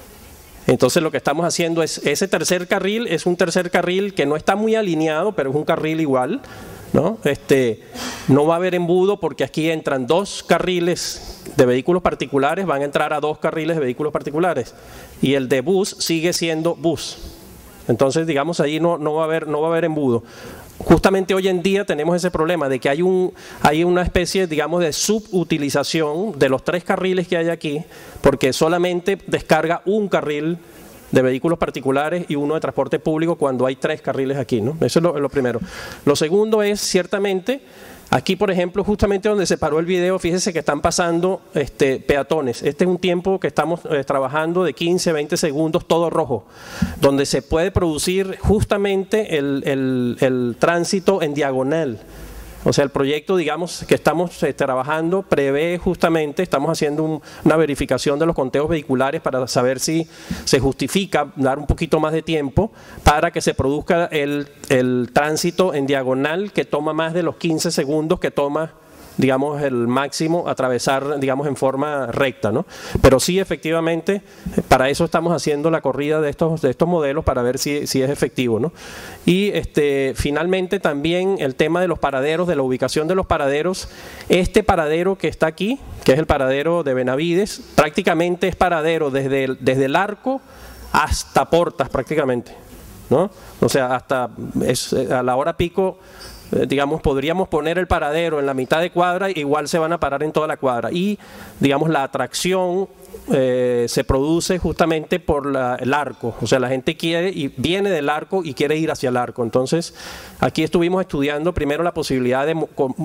S6: Entonces lo que estamos haciendo es, ese tercer carril es un tercer carril que no está muy alineado, pero es un carril igual, ¿no? Este, no va a haber embudo porque aquí entran dos carriles de vehículos particulares, van a entrar a dos carriles de vehículos particulares y el de bus sigue siendo bus. Entonces, digamos, ahí no, no va a haber, no va a haber embudo. Justamente hoy en día tenemos ese problema de que hay, un, hay una especie, digamos, de subutilización de los tres carriles que hay aquí, porque solamente descarga un carril de vehículos particulares y uno de transporte público cuando hay tres carriles aquí, ¿no? Eso es lo, lo primero. Lo segundo es, ciertamente, aquí, por ejemplo, justamente donde se paró el video, fíjese que están pasando este, peatones. Este es un tiempo que estamos eh, trabajando de quince, veinte segundos, todo rojo, donde se puede producir justamente el, el, el tránsito en diagonal. O sea, el proyecto, digamos, que estamos eh, trabajando prevé justamente, estamos haciendo un, una verificación de los conteos vehiculares para saber si se justifica dar un poquito más de tiempo para que se produzca el, el tránsito en diagonal que toma más de los quince segundos que toma, digamos, el máximo atravesar, digamos, en forma recta, ¿no? Pero sí, efectivamente, para eso estamos haciendo la corrida de estos, de estos modelos para ver si, si es efectivo, ¿no? Y este, finalmente también el tema de los paraderos, de la ubicación de los paraderos. Este paradero que está aquí, que es el paradero de Benavides, prácticamente es paradero desde el, desde el Arco hasta Portas prácticamente, ¿no? O sea, hasta es, a la hora pico, digamos, podríamos poner el paradero en la mitad de cuadra, igual se van a parar en toda la cuadra. Y, digamos, la atracción eh, se produce justamente por la, el arco. O sea, la gente quiere y viene del arco y quiere ir hacia el arco. Entonces, aquí estuvimos estudiando primero la posibilidad de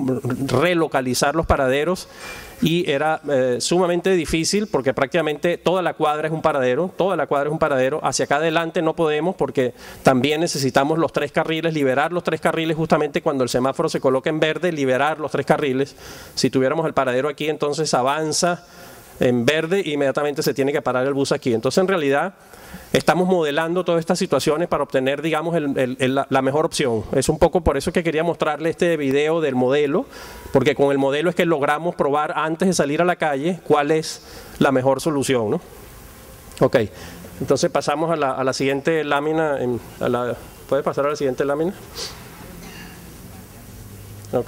S6: relocalizar los paraderos y era eh, sumamente difícil porque prácticamente toda la cuadra es un paradero, toda la cuadra es un paradero. Hacia acá adelante no podemos porque también necesitamos los tres carriles, liberar los tres carriles justamente cuando el semáforo se coloca en verde, liberar los tres carriles. Si tuviéramos el paradero aquí, entonces avanza en verde e inmediatamente se tiene que parar el bus aquí. Entonces, en realidad, estamos modelando todas estas situaciones para obtener, digamos, el, el, el, la mejor opción. Es un poco por eso que quería mostrarle este video del modelo, porque con el modelo es que logramos probar antes de salir a la calle cuál es la mejor solución, ¿no? Ok, entonces pasamos a la, a la siguiente lámina. En, a la, ¿puede pasar a la siguiente lámina? Ok.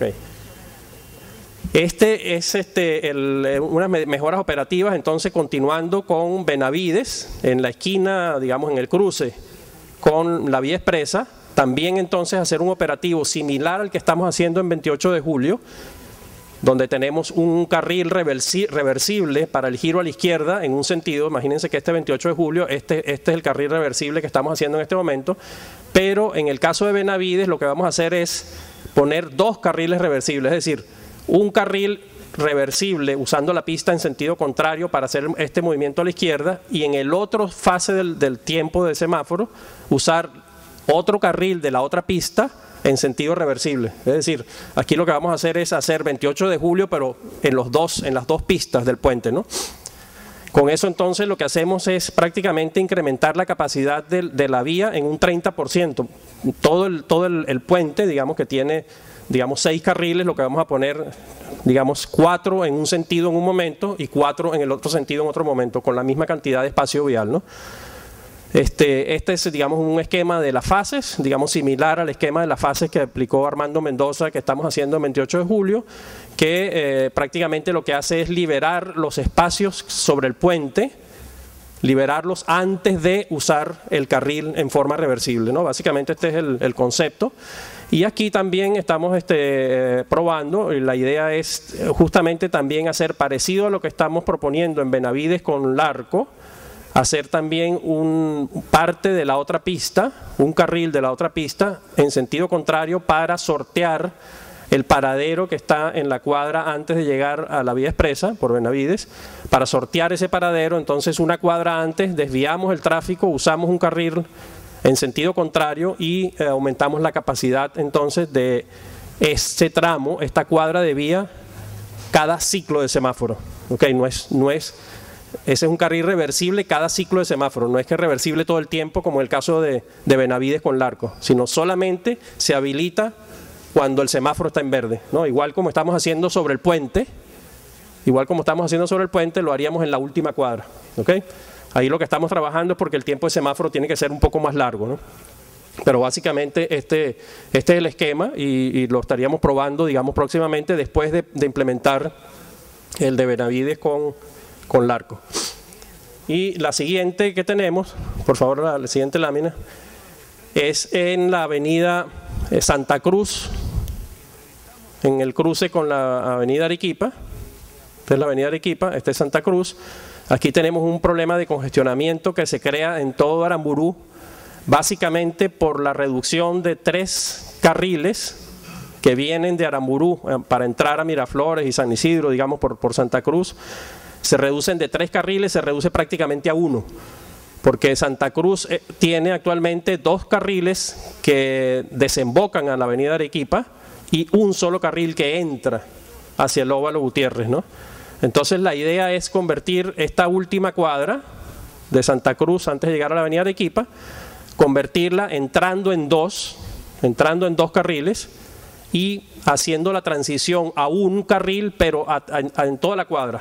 S6: Este es este, el, unas mejoras operativas, entonces continuando con Benavides, en la esquina, digamos en el cruce con la vía expresa, también entonces hacer un operativo similar al que estamos haciendo en veintiocho de julio, donde tenemos un carril reversi reversible para el giro a la izquierda en un sentido. Imagínense que este veintiocho de julio, este, este es el carril reversible que estamos haciendo en este momento, pero en el caso de Benavides lo que vamos a hacer es poner dos carriles reversibles, es decir, un carril reversible usando la pista en sentido contrario para hacer este movimiento a la izquierda y en el otro fase del, del tiempo del semáforo usar otro carril de la otra pista en sentido reversible. Es decir, aquí lo que vamos a hacer es hacer veintiocho de julio pero en, los dos, en las dos pistas del puente, ¿no? Con eso entonces lo que hacemos es prácticamente incrementar la capacidad de, de la vía en un treinta por ciento. Todo el, todo el, el puente, digamos que tiene, digamos, seis carriles, lo que vamos a poner, digamos, cuatro en un sentido en un momento y cuatro en el otro sentido en otro momento, con la misma cantidad de espacio vial, ¿no? Este, este es, digamos, un esquema de las fases, digamos, similar al esquema de las fases que aplicó Armando Mendoza, que estamos haciendo el veintiocho de julio, que eh, prácticamente lo que hace es liberar los espacios sobre el puente liberarlos antes de usar el carril en forma reversible, ¿no? Básicamente este es el, el concepto. Y aquí también estamos este, probando, y la idea es justamente también hacer parecido a lo que estamos proponiendo en Benavides con Larco, hacer también un parte de la otra pista, un carril de la otra pista en sentido contrario para sortear el paradero que está en la cuadra antes de llegar a la vía expresa por Benavides. Para sortear ese paradero, entonces una cuadra antes desviamos el tráfico, usamos un carril en sentido contrario y eh, aumentamos la capacidad entonces de este tramo, esta cuadra de vía, cada ciclo de semáforo. Okay, no es, no es, ese es un carril reversible cada ciclo de semáforo, no es que es reversible todo el tiempo como el caso de, de Benavides con Larco, sino solamente se habilita cuando el semáforo está en verde, ¿no? Igual como estamos haciendo sobre el puente, igual como estamos haciendo sobre el puente, lo haríamos en la última cuadra, ¿okay? Ahí lo que estamos trabajando es porque el tiempo de semáforo tiene que ser un poco más largo, ¿no? Pero básicamente este, este es el esquema y, y lo estaríamos probando, digamos, próximamente después de, de implementar el de Benavides con, con Larco. Y la siguiente que tenemos, por favor, la, la siguiente lámina, es en la avenida Santa Cruz, en el cruce con la avenida Arequipa. Esta es la avenida Arequipa, esta es Santa Cruz. Aquí tenemos un problema de congestionamiento que se crea en todo Aramburú, básicamente por la reducción de tres carriles que vienen de Aramburú para entrar a Miraflores y San Isidro, digamos por, por Santa Cruz. Se reducen de tres carriles, se reduce prácticamente a uno, porque Santa Cruz eh, tiene actualmente dos carriles que desembocan a la avenida Arequipa y un solo carril que entra hacia el óvalo Gutiérrez, ¿no? Entonces la idea es convertir esta última cuadra de Santa Cruz antes de llegar a la avenida Arequipa, convertirla entrando en dos, entrando en dos carriles y haciendo la transición a un carril pero a, a, a, en toda la cuadra.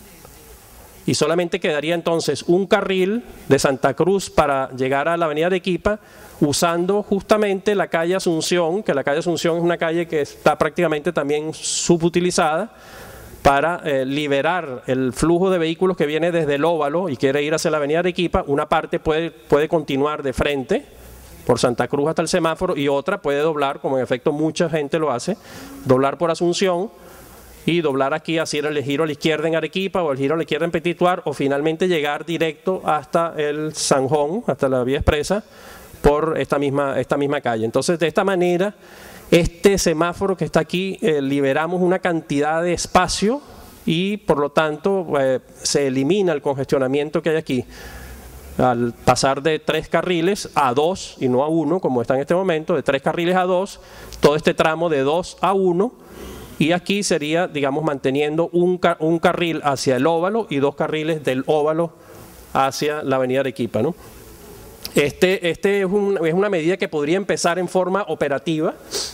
S6: Y solamente quedaría entonces un carril de Santa Cruz para llegar a la avenida Arequipa usando justamente la calle Asunción, que la calle Asunción es una calle que está prácticamente también subutilizada, para eh, liberar el flujo de vehículos que viene desde el óvalo y quiere ir hacia la avenida Arequipa. Una parte puede, puede continuar de frente por Santa Cruz hasta el semáforo y otra puede doblar, como en efecto mucha gente lo hace, doblar por Asunción y doblar aquí, hacer el giro a la izquierda en Arequipa o el giro a la izquierda en Petituar, o finalmente llegar directo hasta el Sanjón, hasta la vía expresa, por esta misma, esta misma calle. Entonces, de esta manera, este semáforo que está aquí, eh, liberamos una cantidad de espacio y, por lo tanto, eh, se elimina el congestionamiento que hay aquí. Al pasar de tres carriles a dos y no a uno, como está en este momento, de tres carriles a dos, todo este tramo de dos a uno, y aquí sería, digamos, manteniendo un, car un carril hacia el óvalo y dos carriles del óvalo hacia la avenida Arequipa, ¿no? Este, este es, un, es una medida que podría empezar en forma operativa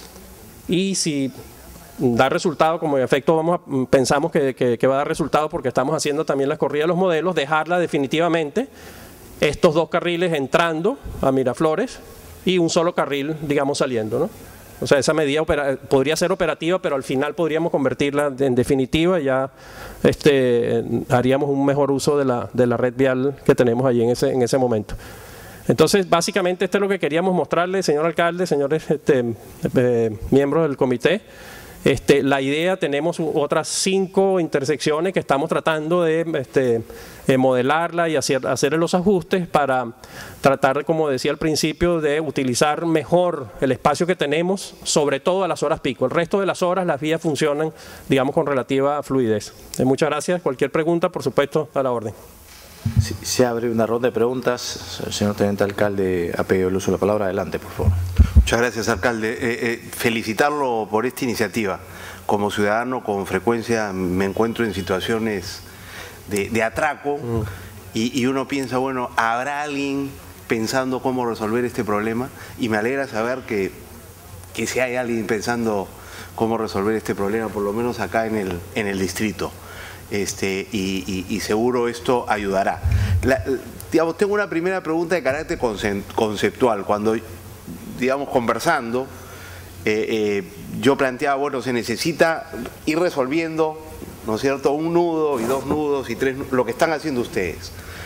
S6: y si da resultado, como en efecto vamos a, pensamos que, que, que va a dar resultado porque estamos haciendo también las corridas de los modelos, dejarla definitivamente, estos dos carriles entrando a Miraflores y un solo carril, digamos, saliendo, ¿no? O sea, esa medida opera, podría ser operativa, pero al final podríamos convertirla en definitiva y ya este, haríamos un mejor uso de la, de la red vial que tenemos allí en ese, en ese momento. Entonces, básicamente esto es lo que queríamos mostrarle, señor alcalde, señores este, eh, miembros del comité. Este, la idea, tenemos otras cinco intersecciones que estamos tratando de este, eh, modelarla y hacer, hacer los ajustes para tratar, como decía al principio, de utilizar mejor el espacio que tenemos, sobre todo a las horas pico. El resto de las horas las vías funcionan, digamos, con relativa fluidez. Eh, muchas gracias. Cualquier pregunta, por supuesto, a la orden.
S1: Sí, se abre una ronda de preguntas. El señor teniente alcalde ha pedido el uso de la palabra. Adelante, por favor.
S10: Muchas gracias, alcalde. Eh, eh, felicitarlo por esta iniciativa. Como ciudadano, con frecuencia me encuentro en situaciones de, de atraco mm. y, y uno piensa, bueno, ¿habrá alguien pensando cómo resolver este problema? Y me alegra saber que, que si hay alguien pensando cómo resolver este problema, por lo menos acá en el, en el distrito. Este, y, y, y seguro esto ayudará. La, digamos, tengo una primera pregunta de carácter conceptual. Cuando, digamos, conversando, eh, eh, yo planteaba, bueno, se necesita ir resolviendo, ¿no es cierto?, un nudo y dos nudos y tres nudos, lo que están haciendo ustedes.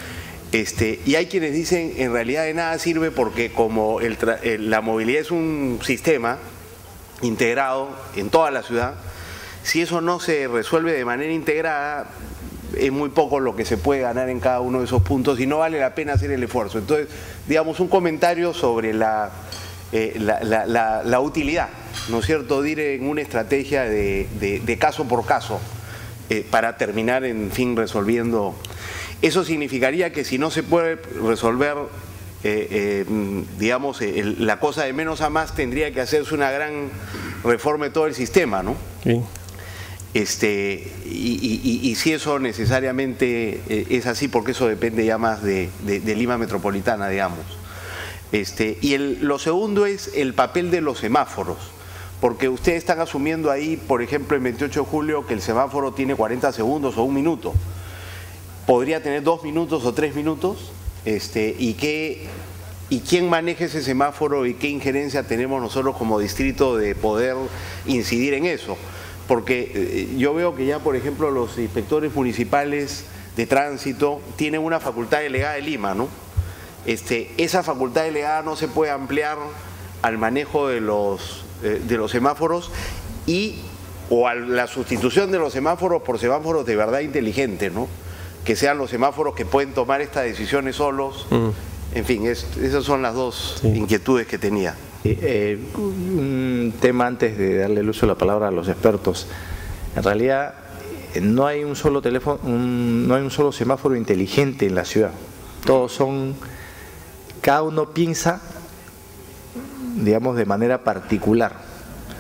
S10: Este, y hay quienes dicen, en realidad de nada sirve porque como el el, la movilidad es un sistema integrado en toda la ciudad, si eso no se resuelve de manera integrada, es muy poco lo que se puede ganar en cada uno de esos puntos y no vale la pena hacer el esfuerzo. Entonces, digamos, un comentario sobre la, eh, la, la, la, la utilidad, ¿no es cierto?, de ir en una estrategia de, de, de caso por caso eh, para terminar, en fin, resolviendo. Eso significaría que si no se puede resolver, eh, eh, digamos, el, la cosa de menos a más, tendría que hacerse una gran reforma de todo el sistema, ¿no? Sí. Este, y, y, y si eso necesariamente es así, porque eso depende ya más de, de, de Lima Metropolitana, digamos. Este, y el, lo segundo es el papel de los semáforos, porque ustedes están asumiendo ahí, por ejemplo, el veintiocho de julio, que el semáforo tiene cuarenta segundos o un minuto. Podría tener dos minutos o tres minutos, este, y, qué, y quién maneja ese semáforo y qué injerencia tenemos nosotros como distrito de poder incidir en eso. Porque eh, yo veo que ya, por ejemplo, los inspectores municipales de tránsito tienen una facultad delegada de Lima, ¿no? Este, esa facultad delegada no se puede ampliar al manejo de los, eh, de los semáforos y o a la sustitución de los semáforos por semáforos de verdad inteligentes, ¿no? Que sean los semáforos que pueden tomar estas decisiones solos. Mm. En fin, es, esas son las dos sí. inquietudes que tenía.
S1: Eh, eh, un tema antes de darle el uso de la palabra a los expertos. En realidad no hay un solo teléfono, un, no hay un solo semáforo inteligente en la ciudad. Todos son, cada uno piensa, digamos, de manera particular.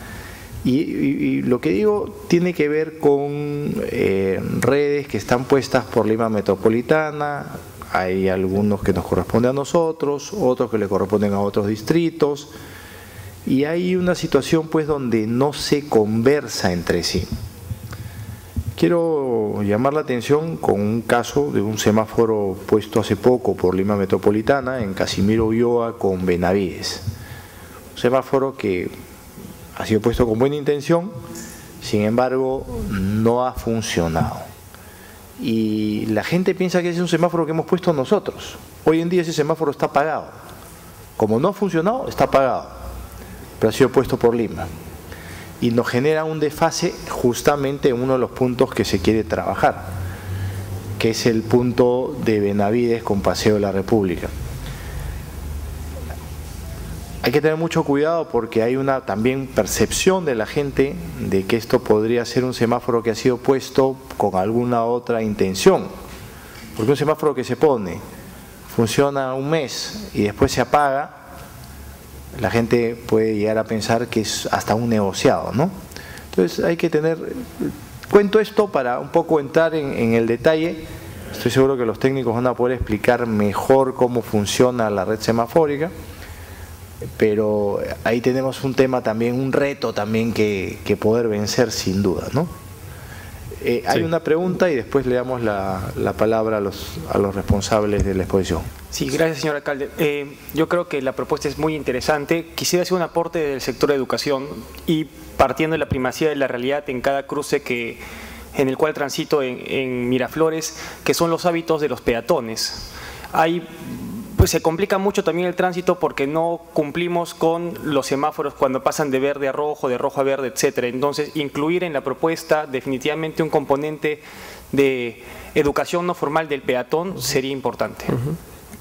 S1: Y, y, y lo que digo tiene que ver con eh, redes que están puestas por Lima Metropolitana. Hay algunos que nos corresponden a nosotros, otros que le corresponden a otros distritos, y hay una situación pues donde no se conversa entre sí. Quiero llamar la atención con un caso de un semáforo puesto hace poco por Lima Metropolitana en Casimiro Ulloa con Benavides. Un semáforo que ha sido puesto con buena intención, sin embargo no ha funcionado. Y la gente piensa que ese es un semáforo que hemos puesto nosotros. Hoy en día ese semáforo está apagado. Como no ha funcionado, está apagado, pero ha sido puesto por Lima. Y nos genera un desfase justamente en uno de los puntos que se quiere trabajar, que es el punto de Benavides con Paseo de la República. Hay que tener mucho cuidado porque hay una también percepción de la gente de que esto podría ser un semáforo que ha sido puesto con alguna otra intención. Porque un semáforo que se pone, funciona un mes y después se apaga, la gente puede llegar a pensar que es hasta un negociado, ¿no? Entonces hay que tener, cuento esto para un poco entrar en, en el detalle. Estoy seguro que los técnicos van a poder explicar mejor cómo funciona la red semafórica. Pero ahí tenemos un tema también, un reto también que, que poder vencer sin duda, ¿no? Eh, hay sí. una pregunta y después le damos la, la palabra a los, a los responsables de la exposición.
S11: Sí, gracias señor alcalde. Eh, yo creo que la propuesta es muy interesante. Quisiera hacer un aporte del sector de educación y partiendo de la primacía de la realidad en cada cruce que, en el cual transito en, en Miraflores, que son los hábitos de los peatones. Hay Pues se complica mucho también el tránsito porque no cumplimos con los semáforos cuando pasan de verde a rojo, de rojo a verde, etcétera. Entonces, incluir en la propuesta definitivamente un componente de educación no formal del peatón sería importante.
S1: Uh-huh.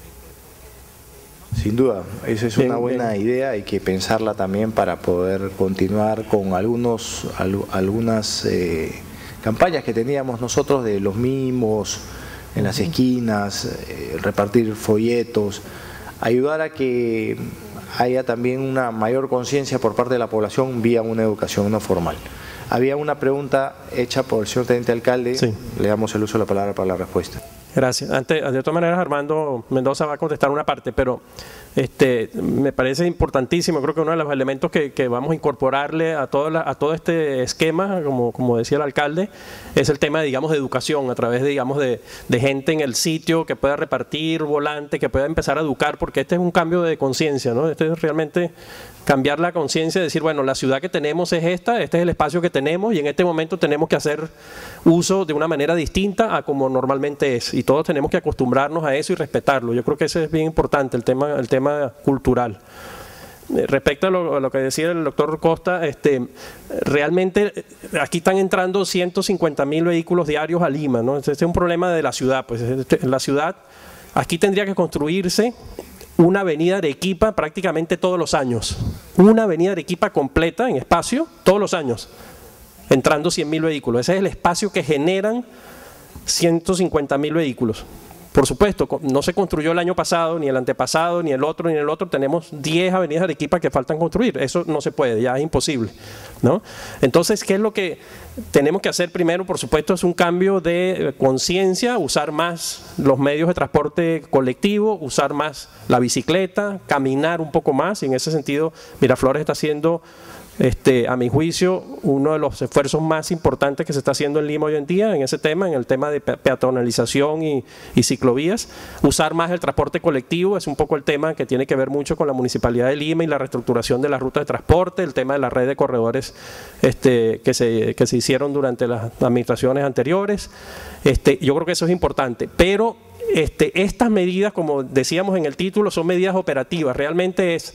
S1: Sin duda, esa es bien, una buena bien. idea, hay que pensarla también para poder continuar con algunos, al, algunas eh, campañas que teníamos nosotros de los mimos, en las esquinas, eh, repartir folletos, ayudar a que haya también una mayor conciencia por parte de la población vía una educación no formal. Había una pregunta hecha por el señor teniente alcalde, sí. le damos el uso de la palabra para la respuesta.
S6: Gracias. Antes, de todas maneras, Armando Mendoza va a contestar una parte, pero Este, me parece importantísimo, creo que uno de los elementos que, que vamos a incorporarle a todo, la, a todo este esquema, como, como decía el alcalde, es el tema, digamos, de educación, a través, de, digamos, de, de gente en el sitio que pueda repartir volante, que pueda empezar a educar, porque este es un cambio de conciencia, ¿no? Este es realmente cambiar la conciencia, decir, bueno, la ciudad que tenemos es esta, este es el espacio que tenemos y en este momento tenemos que hacer uso de una manera distinta a como normalmente es, y todos tenemos que acostumbrarnos a eso y respetarlo. Yo creo que ese es bien importante, el tema, el tema cultural. Respecto a lo, a lo que decía el doctor Costa, este, realmente aquí están entrando ciento cincuenta mil vehículos diarios a Lima, ¿no? Este es un problema de la ciudad, pues en la ciudad aquí tendría que construirse una avenida Arequipa prácticamente todos los años, una avenida Arequipa completa en espacio todos los años, entrando cien mil vehículos. Ese es el espacio que generan ciento cincuenta mil vehículos. Por supuesto, no se construyó el año pasado, ni el antepasado, ni el otro, ni el otro. Tenemos diez avenidas de Arequipa que faltan construir. Eso no se puede, ya es imposible, ¿no? Entonces, ¿qué es lo que tenemos que hacer primero? Por supuesto, es un cambio de conciencia, usar más los medios de transporte colectivo, usar más la bicicleta, caminar un poco más. Y en ese sentido, Miraflores está haciendo, Este, a mi juicio, uno de los esfuerzos más importantes que se está haciendo en Lima hoy en día en ese tema, en el tema de peatonalización y, y ciclovías. Usar más el transporte colectivo es un poco el tema que tiene que ver mucho con la Municipalidad de Lima y la reestructuración de las rutas de transporte, el tema de la red de corredores este, que, se, que se hicieron durante las administraciones anteriores. Este, yo creo que eso es importante, pero este, estas medidas, como decíamos en el título, son medidas operativas. Realmente es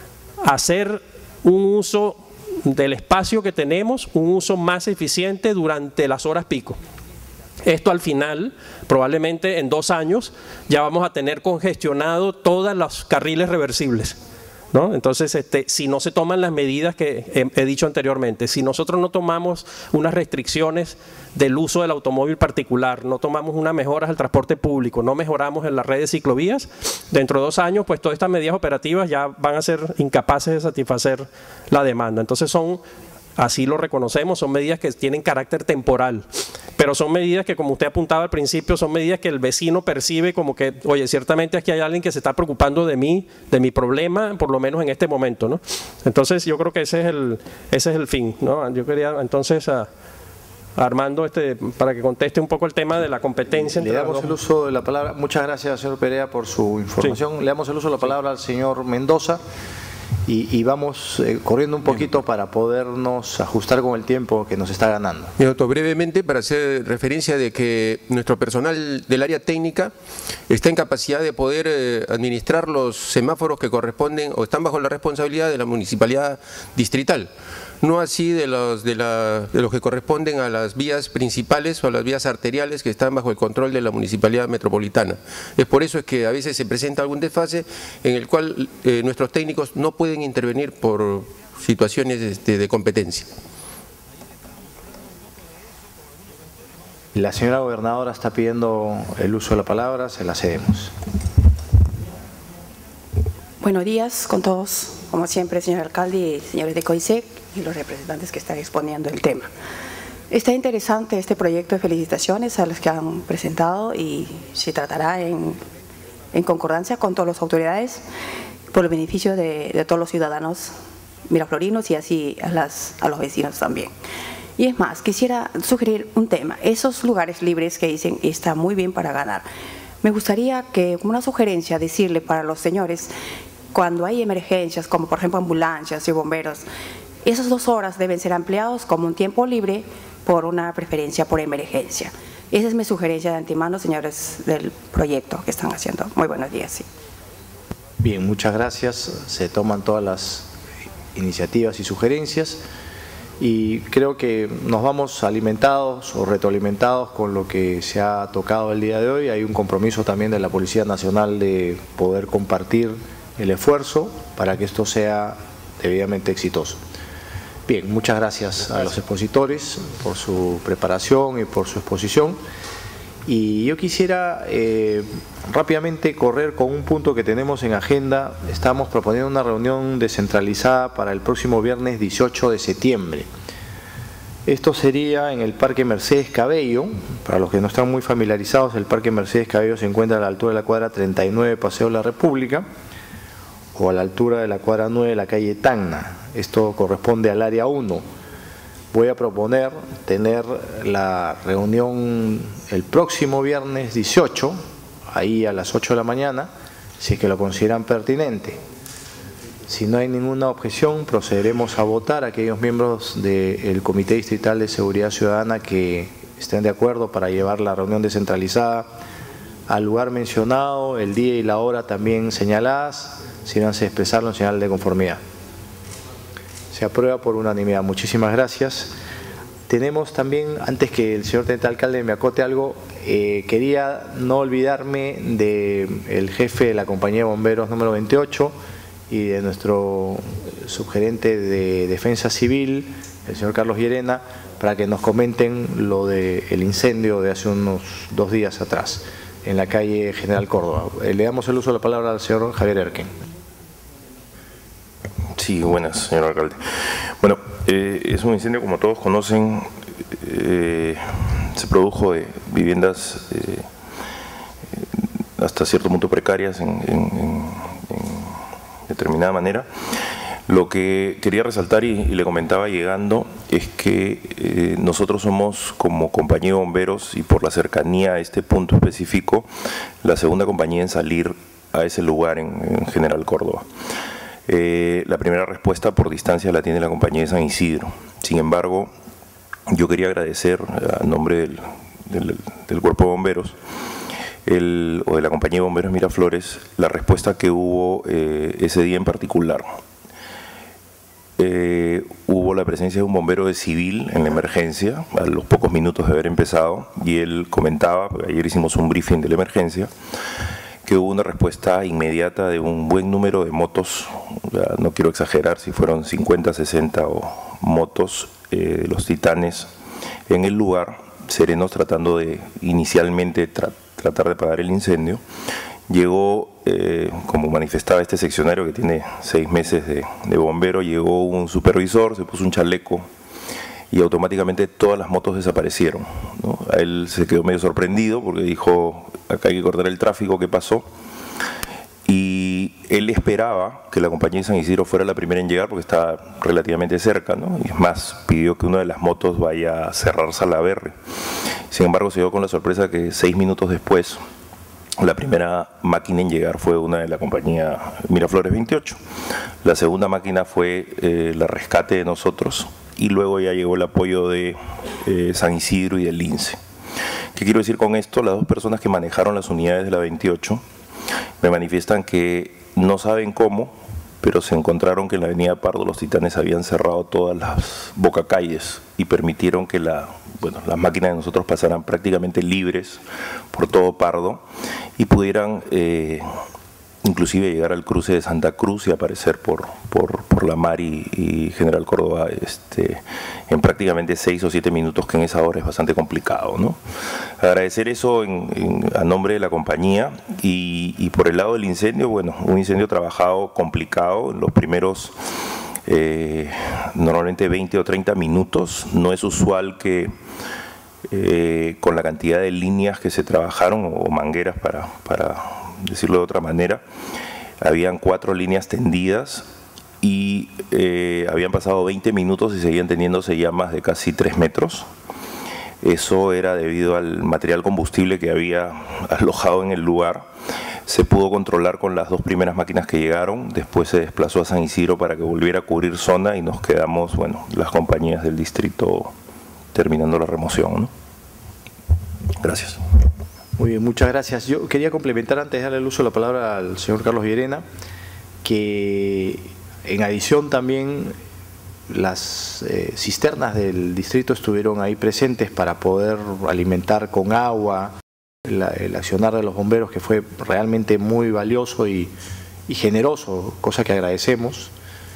S6: hacer un uso del espacio que tenemos, un uso más eficiente durante las horas pico. Esto al final, probablemente en dos años, ya vamos a tener congestionado todos los carriles reversibles, ¿no? Entonces, este, si no se toman las medidas que he, he dicho anteriormente, si nosotros no tomamos unas restricciones del uso del automóvil particular, no tomamos unas mejoras al transporte público, no mejoramos en la red de ciclovías, dentro de dos años, pues todas estas medidas operativas ya van a ser incapaces de satisfacer la demanda. Entonces son, así lo reconocemos, son medidas que tienen carácter temporal, pero son medidas que, como usted apuntaba al principio, son medidas que el vecino percibe como que, oye, ciertamente aquí hay alguien que se está preocupando de mí, de mi problema, por lo menos en este momento, ¿no? Entonces yo creo que ese es el, ese es el fin, ¿no? Yo quería entonces a, a Armando este, para que conteste un poco el tema de la competencia.
S1: Le damos el uso de la palabra. Muchas gracias, señor Perea, por su información. Sí. Le damos el uso de la palabra al señor Mendoza. Y, y vamos eh, corriendo un poquito Bien. para podernos ajustar con el tiempo que nos está ganando.
S4: Doctor, brevemente, para hacer referencia de que nuestro personal del área técnica está en capacidad de poder eh, administrar los semáforos que corresponden o están bajo la responsabilidad de la municipalidad distrital. No así de los, de, la, de los que corresponden a las vías principales o a las vías arteriales que están bajo el control de la Municipalidad Metropolitana. Es por eso es que a veces se presenta algún desfase en el cual eh, nuestros técnicos no pueden intervenir por situaciones este, de competencia.
S1: La señora gobernadora está pidiendo el uso de la palabra, se la cedemos.
S12: Buenos días con todos, como siempre, señor alcalde y señores de COISEC y los representantes que están exponiendo el tema. Está interesante este proyecto, de felicitaciones a los que han presentado y se tratará en, en concordancia con todas las autoridades por el beneficio de, de todos los ciudadanos miraflorinos y así a, las, a los vecinos también. Y es más, quisiera sugerir un tema, esos lugares libres que dicen está muy bien para ganar. Me gustaría que, como una sugerencia, decirle para los señores, cuando hay emergencias, como por ejemplo ambulancias y bomberos, esas dos horas deben ser ampliados como un tiempo libre por una preferencia por emergencia. Esa es mi sugerencia de antemano, señores del proyecto que están haciendo. Muy buenos días. Sí.
S1: Bien, muchas gracias. Se toman todas las iniciativas y sugerencias y creo que nos vamos alimentados o retroalimentados con lo que se ha tocado el día de hoy. Hay un compromiso también de la Policía Nacional de poder compartir el esfuerzo para que esto sea debidamente exitoso. Bien, muchas gracias a los expositores por su preparación y por su exposición. Y yo quisiera eh, rápidamente correr con un punto que tenemos en agenda. Estamos proponiendo una reunión descentralizada para el próximo viernes dieciocho de septiembre. Esto sería en el Parque Mercedes Cabello. Para los que no están muy familiarizados, el Parque Mercedes Cabello se encuentra a la altura de la cuadra treinta y nueve, Paseo de la República. o a la altura de la cuadra nueve de la calle Tacna. Esto corresponde al área uno. Voy a proponer tener la reunión el próximo viernes dieciocho, ahí a las ocho de la mañana, si es que lo consideran pertinente. Si no hay ninguna objeción, procederemos a votar a aquellos miembros del Comité Distrital de Seguridad Ciudadana que estén de acuerdo para llevar la reunión descentralizada al lugar mencionado, el día y la hora también señaladas, sírvanse a expresarlo en señal de conformidad. Se aprueba por unanimidad. Muchísimas gracias. Tenemos también, antes que el señor teniente alcalde me acote algo, eh, quería no olvidarme del jefe de la compañía de bomberos número veintiocho y de nuestro subgerente de Defensa Civil, el señor Carlos Llerena, para que nos comenten lo del incendio de hace unos dos días atrás en la calle General Córdoba. Eh, le damos el uso de la palabra al señor Javier Erken.
S8: Sí, buenas, señor alcalde. Bueno, eh, es un incendio, como todos conocen, eh, se produjo de viviendas eh, hasta cierto punto precarias en, en, en, en determinada manera. Lo que quería resaltar y, y le comentaba llegando es que eh, nosotros somos, como compañía de bomberos y por la cercanía a este punto específico, la segunda compañía en salir a ese lugar en, en General Córdoba. Eh, la primera respuesta por distancia la tiene la compañía de San Isidro. Sin embargo, yo quería agradecer a nombre del, del, del Cuerpo de Bomberos el, o de la compañía de bomberos Miraflores la respuesta que hubo eh, ese día en particular. Eh, hubo la presencia de un bombero de civil en la emergencia a los pocos minutos de haber empezado, y él comentaba, ayer hicimos un briefing de la emergencia, que hubo una respuesta inmediata de un buen número de motos, ya no quiero exagerar si fueron cincuenta, sesenta o motos, eh, los Titanes en el lugar, serenos, tratando de inicialmente tra tratar de apagar el incendio. Llegó, eh, como manifestaba este seccionario que tiene seis meses de, de bombero, llegó un supervisor, se puso un chaleco y automáticamente todas las motos desaparecieron, ¿no? A él se quedó medio sorprendido porque dijo, acá hay que cortar el tráfico, ¿qué pasó? Y él esperaba que la compañía de San Isidro fuera la primera en llegar porque estaba relativamente cerca, ¿no? Y es más, pidió que una de las motos vaya a cerrar Salaberry. Sin embargo, se dio con la sorpresa que seis minutos después la primera máquina en llegar fue una de la compañía Miraflores veintiocho. La segunda máquina fue eh, la rescate de nosotros, y luego ya llegó el apoyo de eh, San Isidro y del Lince. ¿Qué quiero decir con esto? Las dos personas que manejaron las unidades de la veintiocho me manifiestan que no saben cómo, pero se encontraron que en la avenida Pardo los Titanes habían cerrado todas las bocacalles y permitieron que la, bueno, las máquinas de nosotros pasaran prácticamente libres por todo Pardo y pudieran eh, inclusive llegar al cruce de Santa Cruz y aparecer por, por, por la mar y, y General Córdoba este, en prácticamente seis o siete minutos, que en esa hora es bastante complicado, ¿no? Agradecer eso en, en, a nombre de la compañía. Y, y por el lado del incendio, bueno, un incendio trabajado complicado en los primeros eh, normalmente veinte o treinta minutos. No es usual que eh, con la cantidad de líneas que se trabajaron, o mangueras para, para decirlo de otra manera, habían cuatro líneas tendidas y eh, habían pasado veinte minutos y seguían teniéndose llamas de casi tres metros. Eso era debido al material combustible que había alojado en el lugar. Se pudo controlar con las dos primeras máquinas que llegaron, después se desplazó a San Isidro para que volviera a cubrir zona y nos quedamos, bueno, las compañías del distrito terminando la remoción, ¿no? Gracias.
S1: Muy bien, muchas gracias. Yo quería complementar, antes de darle el uso de la palabra al señor Carlos Llerena, que en adición también las eh, cisternas del distrito estuvieron ahí presentes para poder alimentar con agua la, el accionar de los bomberos, que fue realmente muy valioso y, y generoso, cosa que agradecemos.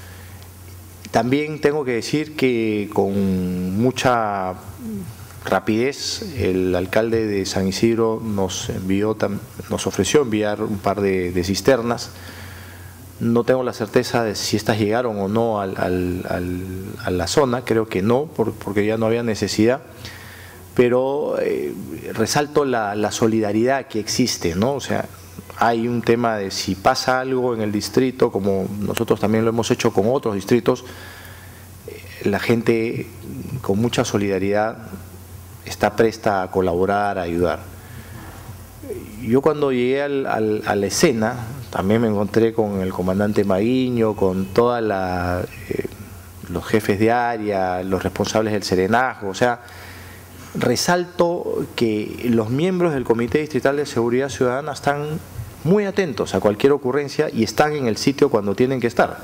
S1: También tengo que decir que con mucha rapidez el alcalde de San Isidro nos envió, nos ofreció enviar un par de, de cisternas. No tengo la certeza de si estas llegaron o no al, al, al, a la zona, creo que no, por, porque ya no había necesidad, pero eh, resalto la, la solidaridad que existe, ¿no? O sea, hay un tema de si pasa algo en el distrito, como nosotros también lo hemos hecho con otros distritos, la gente con mucha solidaridad está presta a colaborar, a ayudar. Yo cuando llegué al, al, a la escena, también me encontré con el comandante Maguiño, con toda la, eh, los jefes de área, los responsables del serenazgo. O sea, resalto que los miembros del Comité Distrital de Seguridad Ciudadana están muy atentos a cualquier ocurrencia y están en el sitio cuando tienen que estar.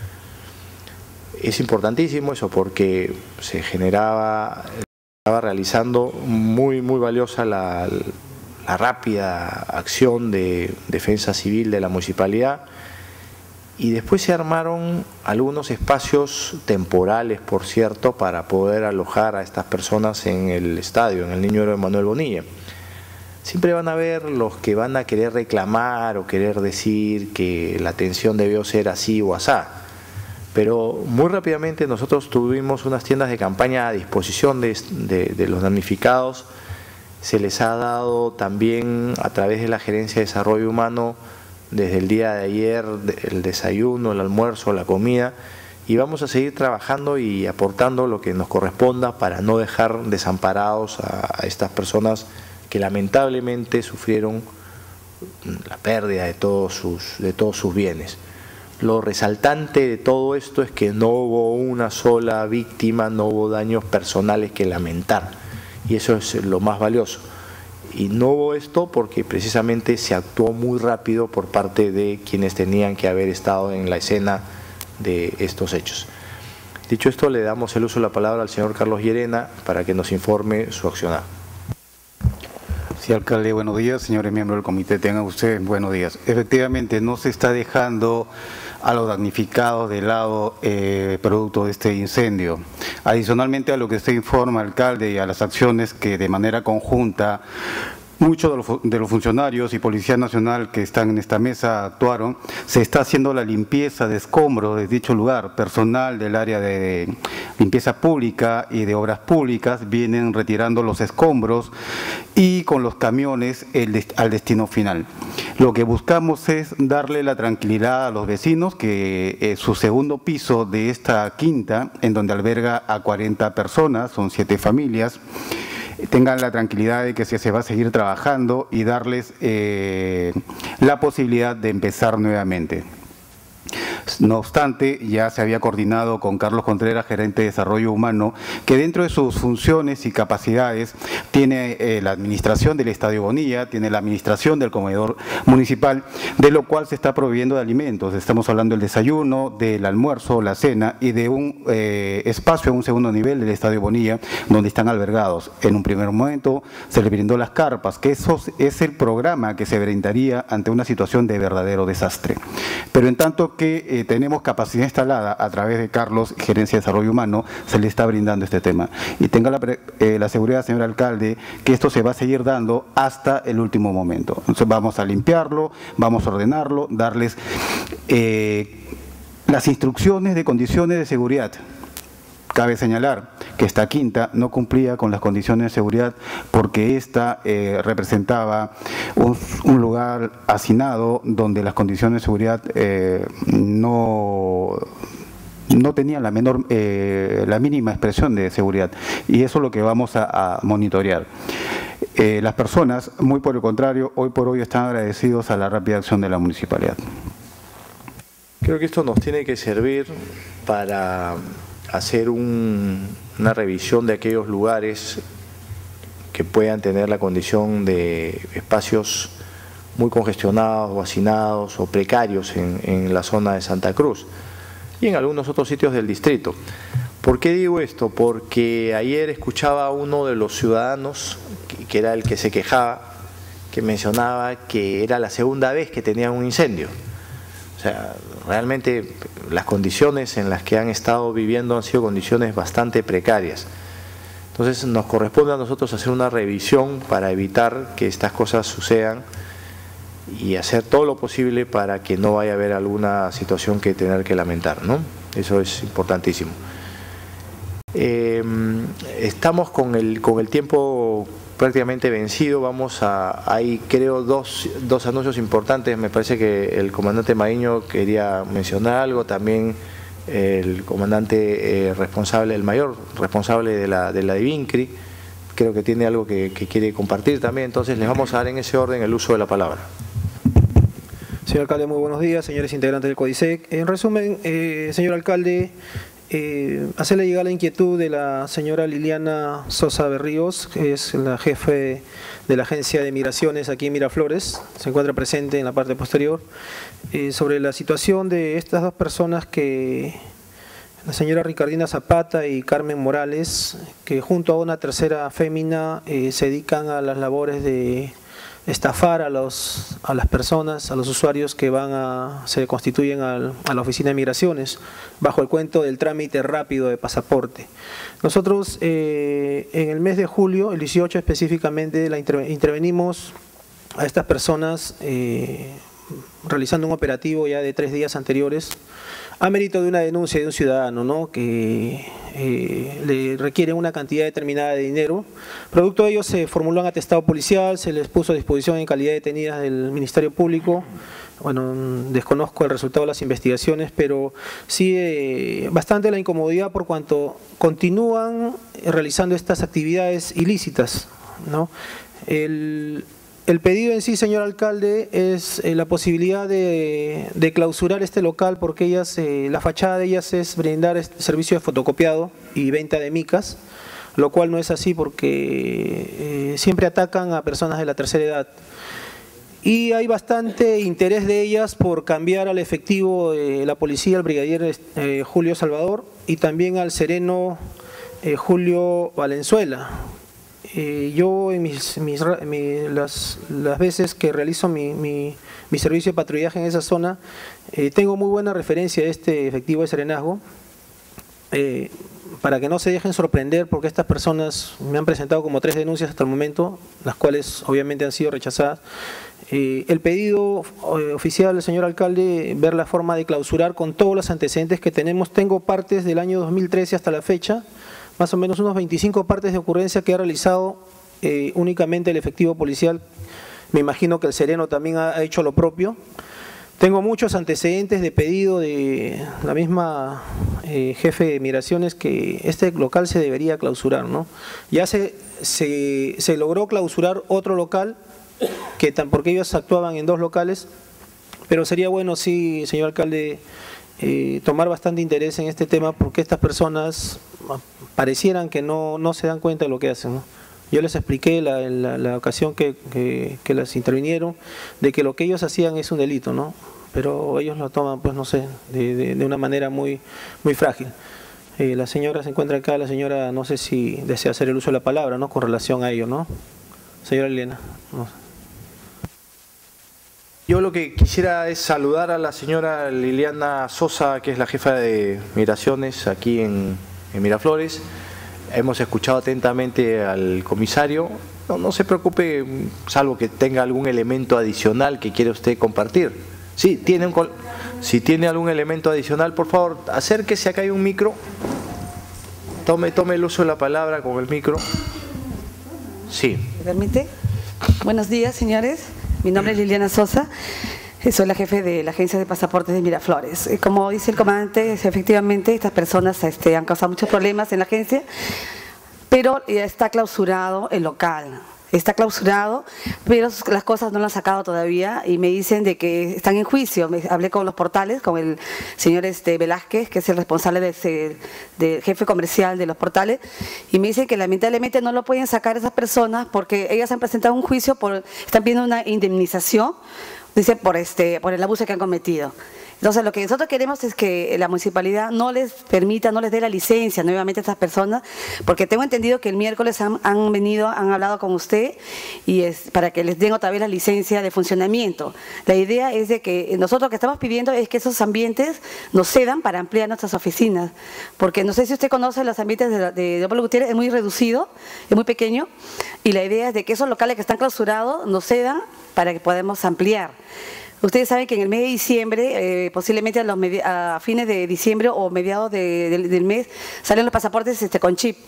S1: Es importantísimo eso porque se generaba, estaba realizando muy, muy valiosa la, la rápida acción de defensa civil de la municipalidad, y después se armaron algunos espacios temporales, por cierto, para poder alojar a estas personas en el estadio, en el Niño Héroe Manuel Bonilla. Siempre van a haber los que van a querer reclamar o querer decir que la atención debió ser así o asá, pero muy rápidamente nosotros tuvimos unas tiendas de campaña a disposición de, de, de los damnificados. Se les ha dado también a través de la Gerencia de Desarrollo Humano desde el día de ayer el desayuno, el almuerzo, la comida, y vamos a seguir trabajando y aportando lo que nos corresponda para no dejar desamparados a, a estas personas que lamentablemente sufrieron la pérdida de todos sus, de todos sus bienes. Lo resaltante de todo esto es que no hubo una sola víctima, no hubo daños personales que lamentar, y eso es lo más valioso. Y no hubo esto porque precisamente se actuó muy rápido por parte de quienes tenían que haber estado en la escena de estos hechos. Dicho esto, le damos el uso de la palabra al señor Carlos Llerena para que nos informe su accionar.
S13: Sí, alcalde, buenos días. Señores miembros del comité, tengan ustedes buenos días. Efectivamente, no se está dejando a los damnificados de lado eh, producto de este incendio. Adicionalmente a lo que usted informa, alcalde, y a las acciones que de manera conjunta muchos de los, de los funcionarios y Policía Nacional que están en esta mesa actuaron, se está haciendo la limpieza de escombros de dicho lugar. Personal del área de limpieza pública y de obras públicas vienen retirando los escombros y con los camiones el, al destino final. Lo que buscamos es darle la tranquilidad a los vecinos que eh, su segundo piso de esta quinta, en donde alberga a cuarenta personas, son siete familias, tengan la tranquilidad de que se va a seguir trabajando y darles eh, la posibilidad de empezar nuevamente. No obstante, ya se había coordinado con Carlos Contreras, gerente de Desarrollo Humano, que dentro de sus funciones y capacidades tiene eh, la administración del Estadio Bonilla, tiene la administración del comedor municipal, de lo cual se está proveyendo de alimentos. Estamos hablando del desayuno, del almuerzo, la cena y de un eh, espacio en un segundo nivel del Estadio Bonilla, donde están albergados. En un primer momento se les brindó las carpas, que eso es el programa que se brindaría ante una situación de verdadero desastre. Pero en tanto que eh, tenemos capacidad instalada a través de Carlos, Gerencia de Desarrollo Humano, se le está brindando este tema. Y tenga la, eh, la seguridad, señor alcalde, que esto se va a seguir dando hasta el último momento. Entonces vamos a limpiarlo, vamos a ordenarlo, darles eh, las instrucciones de condiciones de seguridad. Cabe señalar que esta quinta no cumplía con las condiciones de seguridad porque esta eh, representaba un, un lugar hacinado donde las condiciones de seguridad eh, no, no tenían la, menor, eh, la mínima expresión de seguridad, y eso es lo que vamos a, a monitorear. Eh, las personas, muy por el contrario, hoy por hoy están agradecidos a la rápida acción de la municipalidad.
S1: Creo que esto nos tiene que servir para hacer un, una revisión de aquellos lugares que puedan tener la condición de espacios muy congestionados o hacinados o precarios en, en la zona de Santa Cruz y en algunos otros sitios del distrito. ¿Por qué digo esto? Porque ayer escuchaba a uno de los ciudadanos, que, que era el que se quejaba, que mencionaba que era la segunda vez que tenían un incendio. O sea, realmente las condiciones en las que han estado viviendo han sido condiciones bastante precarias. Entonces nos corresponde a nosotros hacer una revisión para evitar que estas cosas sucedan y hacer todo lo posible para que no vaya a haber alguna situación que tener que lamentar, ¿no? Eso es importantísimo. Eh, estamos con el, con el tiempo prácticamente vencido. Vamos a, hay creo dos, dos anuncios importantes. Me parece que el comandante Maíño quería mencionar algo, también el comandante eh, responsable, el mayor responsable de la, de la DIVINCRI, creo que tiene algo que, que quiere compartir también. Entonces les vamos a dar en ese orden el uso de la palabra.
S14: Señor alcalde, muy buenos días, señores integrantes del CODISEC. En resumen, eh, señor alcalde, eh, hacerle llegar la inquietud de la señora Liliana Sosa Berríos, que es la jefe de la Agencia de Migraciones aquí en Miraflores, se encuentra presente en la parte posterior, eh, sobre la situación de estas dos personas que, la señora Ricardina Zapata y Carmen Morales, que junto a una tercera fémina eh, se dedican a las labores de estafar a, los, a las personas, a los usuarios que van a, se constituyen al, a la oficina de migraciones bajo el cuento del trámite rápido de pasaporte. Nosotros eh, en el mes de julio, el dieciocho específicamente, la interve, intervenimos a estas personas eh, realizando un operativo ya de tres días anteriores a mérito de una denuncia de un ciudadano, ¿no?, que eh, le requiere una cantidad determinada de dinero. Producto de ello se formuló un atestado policial, se les puso a disposición en calidad de detenidas del Ministerio Público. Bueno, desconozco el resultado de las investigaciones, pero sí eh, bastante la incomodidad por cuanto continúan realizando estas actividades ilícitas, ¿no? El, El pedido en sí, señor alcalde, es eh, la posibilidad de, de clausurar este local porque ellas, eh, la fachada de ellas es brindar este servicio de fotocopiado y venta de micas, lo cual no es así porque eh, siempre atacan a personas de la tercera edad. Y hay bastante interés de ellas por cambiar al efectivo de la policía, al brigadier eh, Julio Salvador, y también al sereno eh, Julio Valenzuela. Eh, yo en mis, mis, mi, las, las veces que realizo mi, mi, mi servicio de patrullaje en esa zona, eh, tengo muy buena referencia a este efectivo de serenazgo, eh, para que no se dejen sorprender porque estas personas me han presentado como tres denuncias hasta el momento, las cuales obviamente han sido rechazadas. Eh, el pedido eh, oficial del señor alcalde, ver la forma de clausurar con todos los antecedentes que tenemos. Tengo partes del año dos mil trece hasta la fecha, más o menos unos veinticinco partes de ocurrencia que ha realizado eh, únicamente el efectivo policial. Me imagino que el sereno también ha, ha hecho lo propio. Tengo muchos antecedentes de pedido de la misma eh, jefe de migraciones que este local se debería clausurar, ¿no? Ya se, se, se logró clausurar otro local, que tan, porque ellos actuaban en dos locales, pero sería bueno, sí, señor alcalde, eh, tomar bastante interés en este tema porque estas personas parecieran que no, no se dan cuenta de lo que hacen, ¿no? Yo les expliqué la, la, la ocasión que, que, que las intervinieron de que lo que ellos hacían es un delito, ¿no? Pero ellos lo toman, pues no sé, de, de, de una manera muy, muy frágil. Eh, la señora se encuentra acá, la señora no sé si desea hacer el uso de la palabra, ¿no?, con relación a ello, ¿no? Señora Elena. No sé.
S1: Yo lo que quisiera es saludar a la señora Liliana Sosa, que es la jefa de migraciones aquí en, en Miraflores. Hemos escuchado atentamente al comisario. No, no se preocupe, salvo que tenga algún elemento adicional que quiera usted compartir. Sí, tiene un, si tiene algún elemento adicional, por favor, acérquese, acá hay un micro. Tome, tome el uso de la palabra con el micro. Sí.
S15: ¿Me permite? Buenos días, señores. Mi nombre es Liliana Sosa. Soy la jefe de la Agencia de Pasaportes de Miraflores. Como dice el comandante, efectivamente estas personas este, han causado muchos problemas en la agencia, pero ya está clausurado el local. Está clausurado, pero las cosas no lo han sacado todavía y me dicen de que están en juicio. Me hablé con los portales, con el señor este Velázquez, que es el responsable del de jefe comercial de los portales, y me dicen que lamentablemente no lo pueden sacar esas personas porque ellas han presentado un juicio, por, están pidiendo una indemnización, dice, por, este, por el abuso que han cometido. Entonces, lo que nosotros queremos es que la municipalidad no les permita, no les dé la licencia nuevamente a estas personas, porque tengo entendido que el miércoles han, han venido, han hablado con usted y es para que les den otra vez la licencia de funcionamiento. La idea es de que nosotros lo que estamos pidiendo es que esos ambientes nos cedan para ampliar nuestras oficinas, porque no sé si usted conoce los ambientes de, de Leopoldo Gutiérrez, es muy reducido, es muy pequeño, y la idea es de que esos locales que están clausurados nos cedan para que podamos ampliar. Ustedes saben que en el mes de diciembre, eh, posiblemente a, los a fines de diciembre o mediados de, de, del mes, salen los pasaportes este, con chip.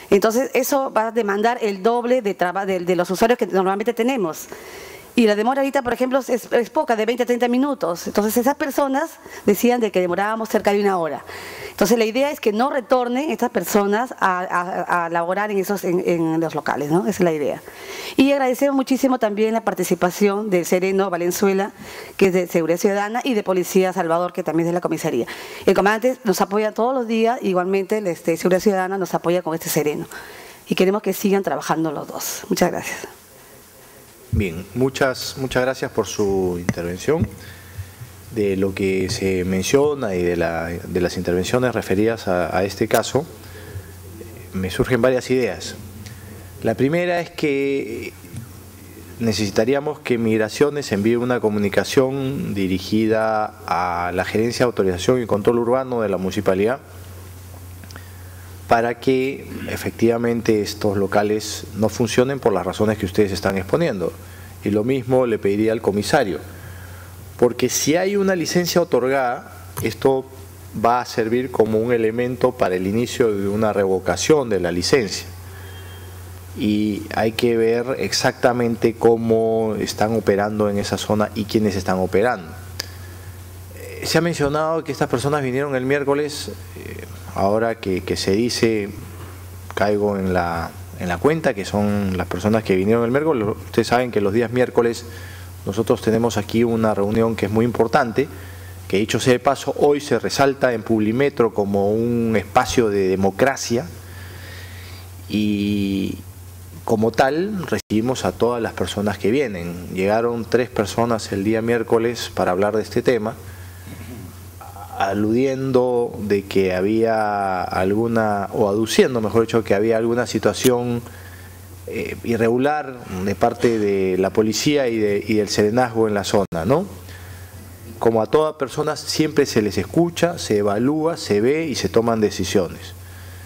S15: Entonces, eso va a demandar el doble de, de, de los usuarios que normalmente tenemos. Y la demora ahorita, por ejemplo, es, es poca, de veinte a treinta minutos. Entonces, esas personas decían de que demorábamos cerca de una hora. Entonces, la idea es que no retornen estas personas a, a, a laborar en, esos, en, en los locales, ¿no? Esa es la idea. Y agradecemos muchísimo también la participación del Sereno Valenzuela, que es de Seguridad Ciudadana, y de Policía Salvador, que también es de la comisaría. El comandante nos apoya todos los días, igualmente el este, Seguridad Ciudadana nos apoya con este Sereno. Y queremos que sigan trabajando los dos. Muchas gracias.
S1: Bien, muchas, muchas gracias por su intervención. De lo que se menciona y de, la, de las intervenciones referidas a, a este caso, me surgen varias ideas. La primera es que necesitaríamos que Migraciones envíe una comunicación dirigida a la Gerencia de Autorización y Control Urbano de la Municipalidad para que efectivamente estos locales no funcionen por las razones que ustedes están exponiendo. Y lo mismo le pediría al comisario, porque si hay una licencia otorgada, esto va a servir como un elemento para el inicio de una revocación de la licencia. Y hay que ver exactamente cómo están operando en esa zona y quiénes están operando. Se ha mencionado que estas personas vinieron el miércoles. Ahora que, que se dice, caigo en la, en la cuenta que son las personas que vinieron el miércoles. Ustedes saben que los días miércoles nosotros tenemos aquí una reunión que es muy importante, que dicho sea de paso, hoy se resalta en Publimetro como un espacio de democracia y como tal recibimos a todas las personas que vienen. Llegaron tres personas el día miércoles para hablar de este tema, aludiendo de que había alguna, o aduciendo mejor dicho, que había alguna situación eh, irregular de parte de la policía y, de, y del serenazgo en la zona, ¿no? Como a todas personas siempre se les escucha, se evalúa, se ve y se toman decisiones.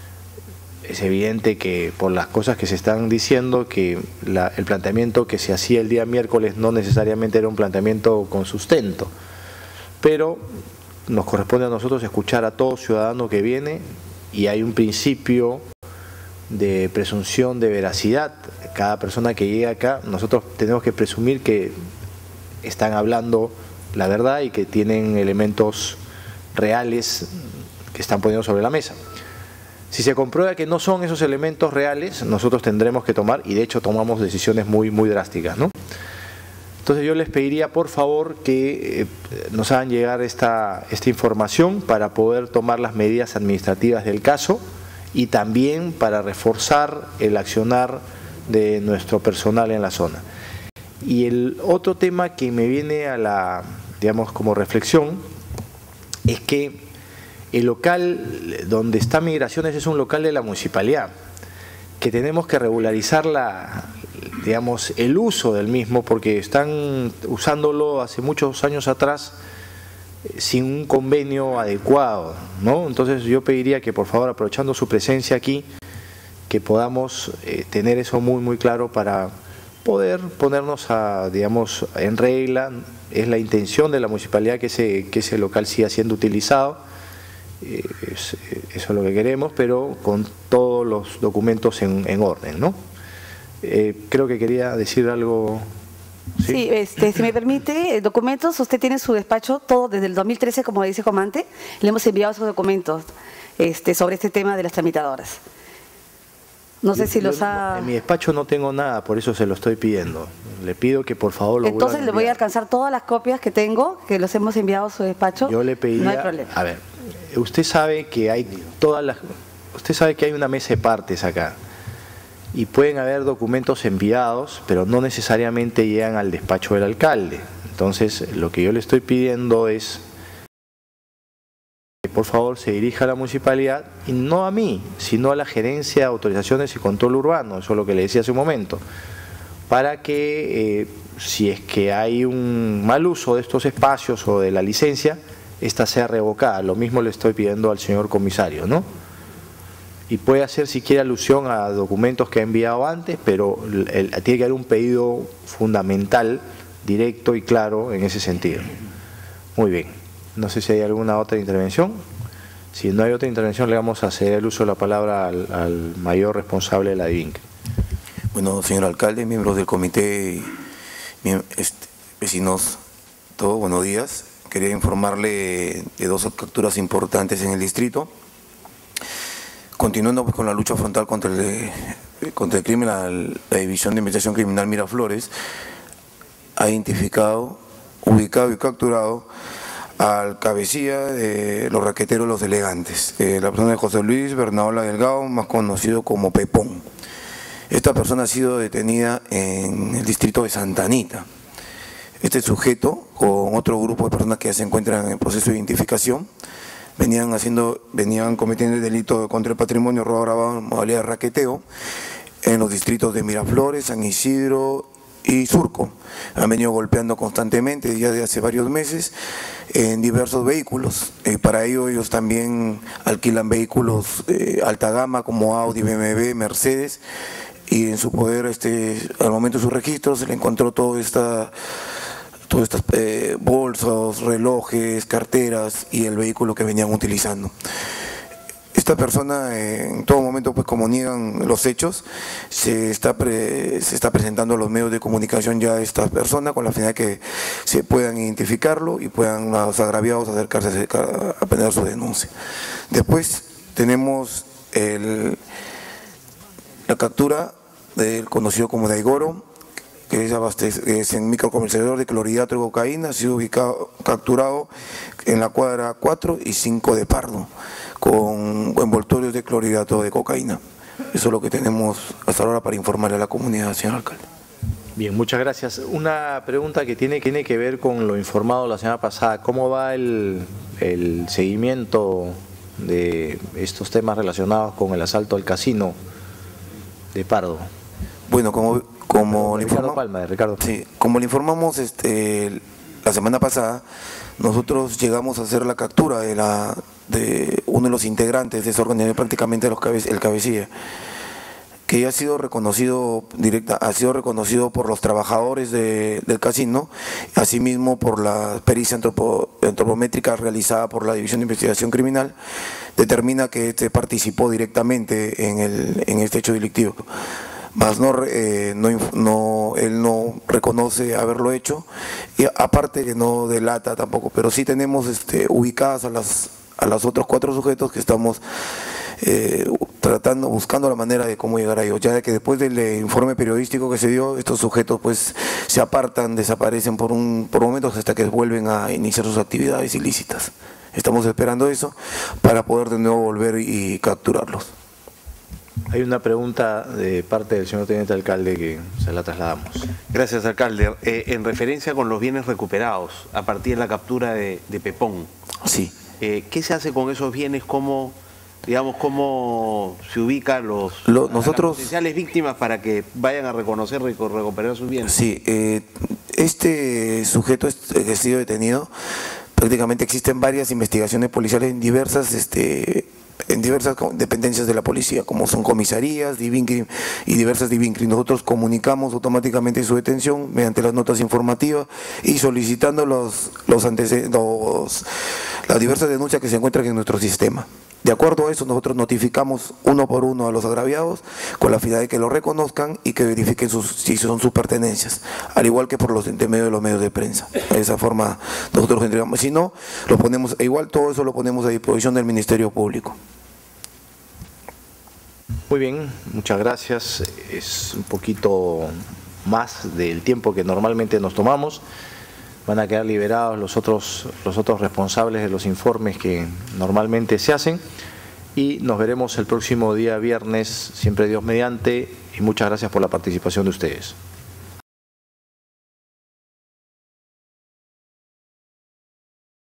S1: Es evidente que por las cosas que se están diciendo, que la, el planteamiento que se hacía el día miércoles no necesariamente era un planteamiento con sustento, pero nos corresponde a nosotros escuchar a todo ciudadano que viene y hay un principio de presunción de veracidad. Cada persona que llega acá, nosotros tenemos que presumir que están hablando la verdad y que tienen elementos reales que están poniendo sobre la mesa. Si se comprueba que no son esos elementos reales, nosotros tendremos que tomar, y de hecho tomamos decisiones muy, muy drásticas, ¿no? Entonces yo les pediría por favor que eh, nos hagan llegar esta, esta información para poder tomar las medidas administrativas del caso y también para reforzar el accionar de nuestro personal en la zona. Y el otro tema que me viene a la, digamos, como reflexión, es que el local donde está Migraciones es un local de la municipalidad, que tenemos que regularizar la, digamos, el uso del mismo, porque están usándolo hace muchos años atrás sin un convenio adecuado, ¿no? Entonces yo pediría que por favor, aprovechando su presencia aquí, que podamos eh, tener eso muy muy claro para poder ponernos a, digamos, en regla. Es la intención de la municipalidad que ese, que ese local siga siendo utilizado, eh, es, eso es lo que queremos, pero con todos los documentos en, en orden, ¿no? Eh, creo que quería decir algo. Sí,
S15: sí este, si me permite, documentos, usted tiene su despacho, todo desde el dos mil trece, como dice comandante, le hemos enviado esos documentos este, sobre este tema de las tramitadoras. No sé si los ha...
S1: En mi despacho no tengo nada, por eso se lo estoy pidiendo. Le pido que por favor lo
S15: Entonces le voy a alcanzar todas las copias que tengo, que los hemos enviado a su despacho.
S1: Yo le pediría...
S15: No hay problema.
S1: A ver, usted sabe que hay todas las... Usted sabe que hay una mesa de partes acá. Y pueden haber documentos enviados, pero no necesariamente llegan al despacho del alcalde. Entonces, lo que yo le estoy pidiendo es que por favor se dirija a la municipalidad, y no a mí, sino a la Gerencia de Autorizaciones y Control Urbano, eso es lo que le decía hace un momento, para que eh, si es que hay un mal uso de estos espacios o de la licencia, esta sea revocada. Lo mismo le estoy pidiendo al señor comisario, ¿no? Y puede hacer si quiere alusión a documentos que ha enviado antes, pero el, el, tiene que haber un pedido fundamental, directo y claro en ese sentido. Muy bien. No sé si hay alguna otra intervención. Si no hay otra intervención, le vamos a ceder el uso de la palabra al, al mayor responsable de la DIVINCRI.
S16: Bueno, señor alcalde, miembros del comité, este, vecinos, todos, buenos días. Quería informarle de dos capturas importantes en el distrito. Continuando pues, con la lucha frontal contra el, contra el crimen, la, la División de Investigación Criminal Miraflores ha identificado, ubicado y capturado al cabecilla de los raqueteros Los Elegantes, eh, la persona de José Luis Bernaola Delgado, más conocido como Pepón. Esta persona ha sido detenida en el distrito de Santa Anita. Este sujeto, con otro grupo de personas que ya se encuentran en el proceso de identificación, venían haciendo, venían cometiendo el delito contra el patrimonio robo agravado en modalidad de raqueteo en los distritos de Miraflores, San Isidro y Surco. Han venido golpeando constantemente ya de hace varios meses en diversos vehículos. Eh, para ello ellos también alquilan vehículos eh, alta gama como Audi, B M W, Mercedes, y en su poder, este, al momento de su registro, se le encontró toda esta todas estas eh, bolsos, relojes, carteras y el vehículo que venían utilizando. Esta persona, eh, en todo momento, pues como niegan los hechos, se está, pre, se está presentando a los medios de comunicación ya esta persona con la finalidad de que se puedan identificarlo y puedan los agraviados acercarse a, a poner su denuncia. Después tenemos el, la captura del conocido como Daigoro, que es, es en microcomercializador de clorhidrato de cocaína, ha sido ubicado, capturado en la cuadra cuatro y cinco de Pardo, con envoltorios de clorhidrato de cocaína. Eso es lo que tenemos hasta ahora para informarle a la comunidad, señor alcalde.
S1: Bien, muchas gracias. Una pregunta que tiene, tiene que ver con lo informado la semana pasada. ¿Cómo va el, el seguimiento de estos temas relacionados con el asalto al casino de Pardo?
S16: Bueno, como, como, le,
S1: Ricardo
S16: informa,
S1: Palma, de Ricardo.
S16: Sí, como le informamos este, la semana pasada, nosotros llegamos a hacer la captura de, la, de uno de los integrantes de esa organización, prácticamente los cabe, el cabecilla, que ya ha sido reconocido directa, ha sido reconocido por los trabajadores de, del casino, asimismo por la pericia antropo, antropométrica realizada por la División de Investigación Criminal, determina que este participó directamente en, el, en este hecho delictivo. Más no, eh, no, no, él no reconoce haberlo hecho, y aparte que no delata tampoco, pero sí tenemos este, ubicadas a las, a los otros cuatro sujetos que estamos eh, tratando, buscando la manera de cómo llegar a ellos, ya que después del informe periodístico que se dio, estos sujetos pues se apartan, desaparecen por, un, por momentos hasta que vuelven a iniciar sus actividades ilícitas. Estamos esperando eso para poder de nuevo volver y capturarlos.
S1: Hay una pregunta de parte del señor teniente alcalde que se la trasladamos.
S10: Gracias, alcalde. Eh, en referencia con los bienes recuperados a partir de la captura de, de Pepón,
S16: sí.
S10: eh, ¿qué se hace con esos bienes? ¿Cómo, digamos, cómo se ubican los
S16: Lo, nosotros,
S10: las potenciales víctimas para que vayan a reconocer y recuperar sus bienes?
S16: Sí, eh, este sujeto que ha sido detenido, prácticamente existen varias investigaciones policiales en diversas este, en diversas dependencias de la policía, como son comisarías, DIVINCRI y diversas DIVINCRI. Nosotros comunicamos automáticamente su detención mediante las notas informativas y solicitando los, los antecedentes, los, las diversas denuncias que se encuentran en nuestro sistema. De acuerdo a eso, nosotros notificamos uno por uno a los agraviados con la finalidad de que lo reconozcan y que verifiquen sus, si son sus pertenencias, al igual que por los intermedios de los medios de prensa. De esa forma nosotros entregamos. Si no, lo ponemos, igual todo eso lo ponemos a disposición del Ministerio Público.
S1: Muy bien, muchas gracias. Es un poquito más del tiempo que normalmente nos tomamos. Van a quedar liberados los otros, los otros responsables de los informes que normalmente se hacen. Y nos veremos el próximo día viernes, siempre Dios mediante. Y muchas gracias por la participación de ustedes.